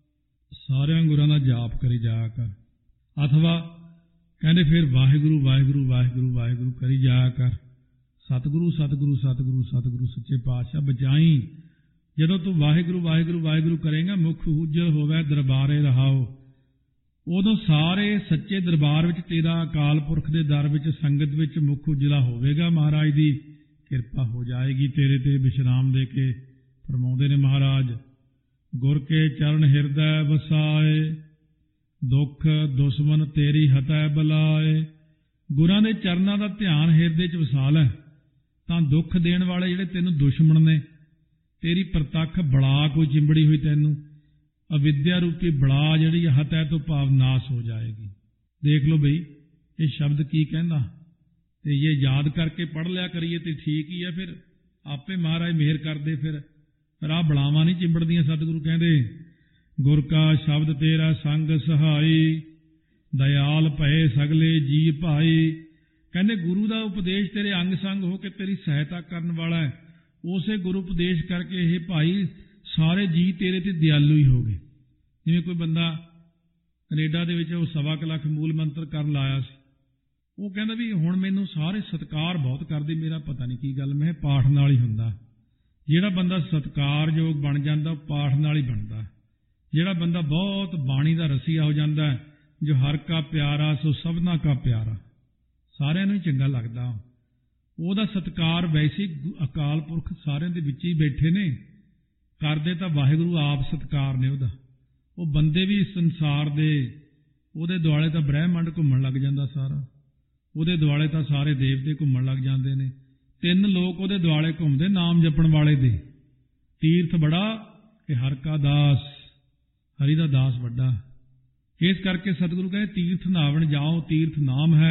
Speaker 1: ਸਾਰਿਆਂ ਗੁਰਾਂ ਦਾ ਜਾਪ ਕਰੀ ਜਾਇਆ ਕਰ। ਅਥਵਾ ਕਹਿੰਦੇ ਫਿਰ ਵਾਹਿਗੁਰੂ ਵਾਹਿਗੁਰੂ ਵਾਹਿਗੁਰੂ ਵਾਹਿਗੁਰੂ ਕਰੀ ਜਾਇਆ ਕਰ। ਸਤਿਗੁਰੂ ਸਤਿਗੁਰੂ ਸਤਿਗੁਰੂ ਸਤਿਗੁਰੂ ਸੱਚੇ ਪਾਤਸ਼ਾਹ ਬਚਾਈ। ਜਦੋਂ ਤੂੰ ਵਾਹਿਗੁਰੂ ਵਾਹਿਗੁਰੂ ਵਾਹਿਗੁਰੂ ਕਰੇਗਾ, ਮੁਖ ਉਜਲ ਹੋਵੈ ਦਰਬਾਰੇ ਰਹਾਉ, ਉਦੋਂ ਸਾਰੇ ਸੱਚੇ ਦਰਬਾਰ ਵਿੱਚ ਤੇਰਾ ਅਕਾਲ ਪੁਰਖ ਦੇ ਦਰ ਵਿੱਚ ਸੰਗਤ ਵਿੱਚ ਮੁਖ ਉਜਲਾ ਹੋਵੇਗਾ। ਮਹਾਰਾਜ ਦੀ ਕਿਰਪਾ ਹੋ ਜਾਏਗੀ ਤੇਰੇ ਤੇ। ਵਿਸ਼ਰਾਮ ਦੇ ਕੇ ਫਰਮਾਉਂਦੇ ਨੇ ਮਹਾਰਾਜ, ਗੁਰ ਕੇ ਚਰਨ ਹਿਰਦੈ ਵਸਾਏ, ਦੁੱਖ ਦੁਸ਼ਮਨ ਤੇਰੀ ਹਤੈ ਬਲਾਏ। ਗੁਰਾਂ ਦੇ ਚਰਨਾਂ ਦਾ ਧਿਆਨ ਹਿਰਦੇ 'ਚ ਵਸਾ ਲੈ ਤਾਂ ਦੁੱਖ ਦੇਣ ਵਾਲੇ ਜਿਹੜੇ ਤੈਨੂੰ ਦੁਸ਼ਮਣ ਨੇ, ਤੇਰੀ ਪ੍ਰਤੱਖ ਬਲਾ ਕੋਈ ਚਿੰਬੜੀ ਹੋਈ ਤੈਨੂੰ, ਅਵਿਦਿਆ ਰੂਪੀ ਬਲਾ ਜਿਹੜੀ ਹਤੈ ਤੋਂ ਭਾਵ ਨਾਸ ਹੋ ਜਾਏਗੀ। ਦੇਖ ਲਓ ਬਈ ਇਹ ਸ਼ਬਦ ਕੀ ਕਹਿੰਦਾ, ਤੇ ਇਹ ਯਾਦ ਕਰਕੇ ਪੜ੍ਹ ਲਿਆ ਕਰੀਏ ਤੇ ਠੀਕ ਹੀ ਹੈ। ਫਿਰ ਆਪੇ ਮਹਾਰਾਜ ਮਿਹਰ ਕਰਦੇ। ਫਿਰ ਆਹ ਬਲਾਵਾਂ ਨਹੀਂ ਚਿੰਬੜਦੀਆਂ। ਸਤਿਗੁਰੂ ਕਹਿੰਦੇ ਗੁਰ ਕਾ ਸ਼ਬਦ ਤੇਰਾ ਸੰਗ ਸਹਾਈ, ਦਇਆਲ ਭਏ ਸਗਲੇ ਜੀ ਭਾਈ। ਕਹਿੰਦੇ ਗੁਰੂ ਦਾ ਉਪਦੇਸ਼ ਤੇਰੇ ਅੰਗ ਸੰਗ ਹੋ ਕੇ ਤੇਰੀ ਸਹਾਇਤਾ ਕਰਨ ਵਾਲਾ ਹੈ। ਉਸੇ ਗੁਰੂ ਉਪਦੇਸ਼ ਕਰਕੇ ਇਹ ਭਾਈ ਸਾਰੇ ਜੀ ਤੇਰੇ ਤੇ ਦਿਆਲੂ ਹੀ ਹੋ ਗਏ। ਜਿਵੇਂ ਕੋਈ ਬੰਦਾ ਕੈਨੇਡਾ ਦੇ ਵਿੱਚ ਉਹ 1.25 ਲੱਖ ਮੂਲ ਮੰਤਰ ਕਰਨ ਲਾਇਆ ਸੀ, ਉਹ ਕਹਿੰਦਾ ਵੀ ਹੁਣ ਮੈਨੂੰ ਸਾਰੇ ਸਤਿਕਾਰ ਬਹੁਤ ਕਰਦੇ, ਮੇਰਾ ਪਤਾ ਨਹੀਂ ਕੀ ਗੱਲ। ਮੈਂ ਪਾਠ ਨਾਲ ਹੀ ਹੁੰਦਾ। ਜਿਹੜਾ ਬੰਦਾ ਸਤਿਕਾਰਯੋਗ ਬਣ ਜਾਂਦਾ ਉਹ ਪਾਠ ਨਾਲ ਹੀ ਬਣਦਾ। ਜਿਹੜਾ ਬੰਦਾ ਬਹੁਤ ਬਾਣੀ ਦਾ ਰਸੀਆ ਹੋ ਜਾਂਦਾ, ਜੋ ਹਰ ਕਾ ਪਿਆਰਾ ਸੋ ਸਭਨਾ ਕਾ ਪਿਆਰਾ, ਸਾਰਿਆਂ ਨੂੰ ਹੀ ਚੰਗਾ ਲੱਗਦਾ, ਉਹਦਾ ਸਤਿਕਾਰ ਵੈਸੇ ਅਕਾਲ ਪੁਰਖ ਸਾਰਿਆਂ ਦੇ ਵਿੱਚ ਹੀ ਬੈਠੇ ਨੇ ਕਰਦੇ ਤਾਂ ਵਾਹਿਗੁਰੂ ਆਪ ਸਤਿਕਾਰ ਨੇ ਉਹਦਾ। ਉਹ ਬੰਦੇ ਵੀ ਸੰਸਾਰ ਦੇ ਉਹਦੇ ਦੁਆਲੇ ਤਾਂ ਬ੍ਰਹਿਮੰਡ ਘੁੰਮਣ ਲੱਗ ਜਾਂਦਾ ਸਾਰਾ, ਉਹਦੇ ਦੁਆਲੇ ਤਾਂ ਸਾਰੇ ਦੇਵਤੇ ਘੁੰਮਣ ਲੱਗ ਜਾਂਦੇ ਨੇ। 3 ਲੋਕ ਉਹਦੇ ਦੁਆਲੇ ਘੁੰਮਦੇ ਨਾਮ ਜਪਣ ਵਾਲੇ ਦੇ। ਤੀਰਥ ਬੜਾ ਕਿ ਹਰ ਕਾ ਦਾਸ, ਹਰੀ ਦਾ ਦਾਸ ਵੱਡਾ। ਇਸ ਕਰਕੇ ਸਤਿਗੁਰੂ ਕਹਿੰਦੇ ਤੀਰਥ ਨਾਵਣ ਜਾਓ, ਤੀਰਥ ਨਾਮ ਹੈ,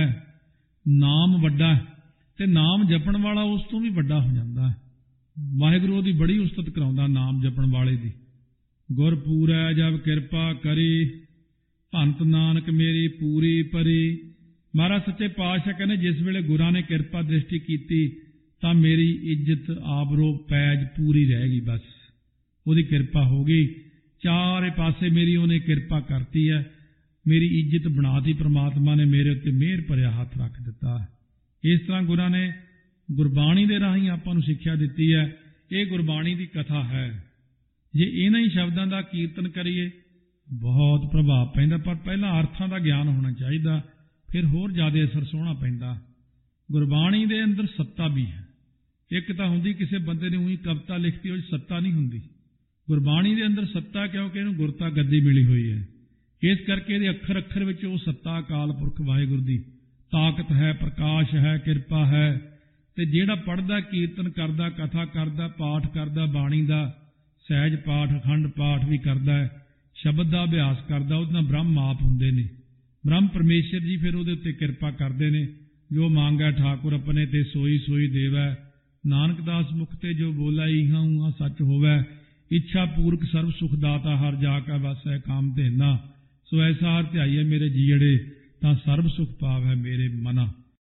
Speaker 1: ਨਾਮ ਵੱਡਾ ਤੇ ਨਾਮ ਜਪਣ ਵਾਲਾ ਉਸ ਤੋਂ ਵੀ ਵੱਡਾ ਹੋ ਜਾਂਦਾ। ਵਾਹਿਗੁਰੂ ਉਹਦੀ ਬੜੀ ਉਸਤਤ ਕਰਾਉਂਦਾ ਨਾਮ ਜਪਣ ਵਾਲੇ ਦੀ। ਗੁਰ ਪੂਰੈ ਜਬ ਕਿਰਪਾ ਕਰੀ, ਭੰਤ ਨਾਨਕ ਮੇਰੀ ਪੂਰੀ ਪਰੀ। ਮਹਾਰਾਜ ਸੱਚੇ ਪਾਤਸ਼ਾਹ ਕਹਿੰਦੇ ਜਿਸ ਵੇਲੇ ਗੁਰਾਂ ਨੇ ਕਿਰਪਾ ਦ੍ਰਿਸ਼ਟੀ ਕੀਤੀ ਤਾਂ ਮੇਰੀ ਇੱਜ਼ਤ ਆਬਰੋ ਪੈਜ ਪੂਰੀ ਰਹਿ ਗਈ। ਬਸ ਉਹਦੀ ਕਿਰਪਾ ਹੋ ਗਈ, ਚਾਰੇ ਪਾਸੇ ਮੇਰੀ ਉਹਨੇ ਕਿਰਪਾ ਕਰਤੀ ਹੈ, ਮੇਰੀ ਇੱਜ਼ਤ ਬਣਾਤੀ। ਪ੍ਰਮਾਤਮਾ ਨੇ ਮੇਰੇ ਉੱਤੇ ਮਿਹਰ ਭਰਿਆ ਹੱਥ ਰੱਖ ਦਿੱਤਾ। ਇਸ ਤਰ੍ਹਾਂ ਗੁਰਾਂ ਨੇ ਗੁਰਬਾਣੀ ਦੇ ਰਾਹੀਂ ਆਪਾਂ ਨੂੰ ਸਿੱਖਿਆ ਦਿੱਤੀ ਹੈ। ਇਹ ਗੁਰਬਾਣੀ ਦੀ ਕਥਾ ਹੈ। ਜੇ ਇਹਨਾਂ ਹੀ ਸ਼ਬਦਾਂ ਦਾ ਕੀਰਤਨ ਕਰੀਏ ਬਹੁਤ ਪ੍ਰਭਾਵ ਪੈਂਦਾ, ਪਰ ਪਹਿਲਾਂ ਅਰਥਾਂ ਦਾ ਗਿਆਨ ਹੋਣਾ ਚਾਹੀਦਾ, ਫਿਰ ਹੋਰ ਜ਼ਿਆਦਾ ਅਸਰ ਸੋਹਣਾ ਪੈਂਦਾ। ਗੁਰਬਾਣੀ ਦੇ ਅੰਦਰ ਸੱਤਾ ਵੀ ਹੈ। ਇੱਕ ਤਾਂ ਹੁੰਦੀ ਕਿਸੇ ਬੰਦੇ ਨੇ ਉਹੀ ਕਵਿਤਾ ਲਿਖਤੀ, ਉਹ ਸੱਤਾ ਨਹੀਂ ਹੁੰਦੀ। ਗੁਰਬਾਣੀ ਦੇ ਅੰਦਰ ਸੱਤਾ ਕਿਉਂਕਿ ਇਹਨੂੰ ਗੁਰਤਾ ਗੱਦੀ ਮਿਲੀ ਹੋਈ ਹੈ। ਇਸ ਕਰਕੇ ਇਹਦੇ ਅੱਖਰ ਅੱਖਰ ਵਿੱਚ ਉਹ ਸੱਤਾ ਅਕਾਲ ਪੁਰਖ ਵਾਹਿਗੁਰੂ ਦੀ ਤਾਕਤ ਹੈ, ਪ੍ਰਕਾਸ਼ ਹੈ, ਕਿਰਪਾ ਹੈ। ਤੇ ਜਿਹੜਾ ਪੜ੍ਹਦਾ, ਕੀਰਤਨ ਕਰਦਾ, ਕਥਾ ਕਰਦਾ, ਪਾਠ ਕਰਦਾ, ਬਾਣੀ ਦਾ ਸਹਿਜ ਪਾਠ, ਅਖੰਡ ਪਾਠ ਵੀ ਕਰਦਾ, ਸ਼ਬਦ ਦਾ ਅਭਿਆਸ ਕਰਦਾ, ਉਹਦੇ ਨਾਲ ਬ੍ਰਹਮ ਆਪ ਹੁੰਦੇ ਨੇ। ਬ੍ਰਹਮ ਪਰਮੇਸ਼ਰ ਜੀ ਫਿਰ ਉਹਦੇ ਉੱਤੇ ਕਿਰਪਾ ਕਰਦੇ ਨੇ। ਜੋ ਮੰਗੈ ਠਾਕੁਰ ਆਪਣੇ ਤੇ ਸੋਈ ਸੋਈ ਦੇਵੈ, ਨਾਨਕ ਦਾਸ ਮੁਖ ਤੇ ਜੋ ਬੋਲਾ ਇਹਾਂ ਉਹਾਂ ਸੱਚ ਹੋਵੈ। ਇੱਛਾ ਪੂਰਕ ਸਰਬ ਸੁਖ ਦਾਤਾ, ਹਰ ਜਾ ਕਾ ਵਾਸੈ ਕਾਮ ਧੇਨਾ। ਸੋ ਐਸਾ ਹਰ ਧਿਆਈਏ ਮੇਰੇ ਜੀੜੇ, ਤਾਂ ਸਰਬ ਸੁਖ ਪਾਵੈ ਮੇਰੇ ਮਨਾ।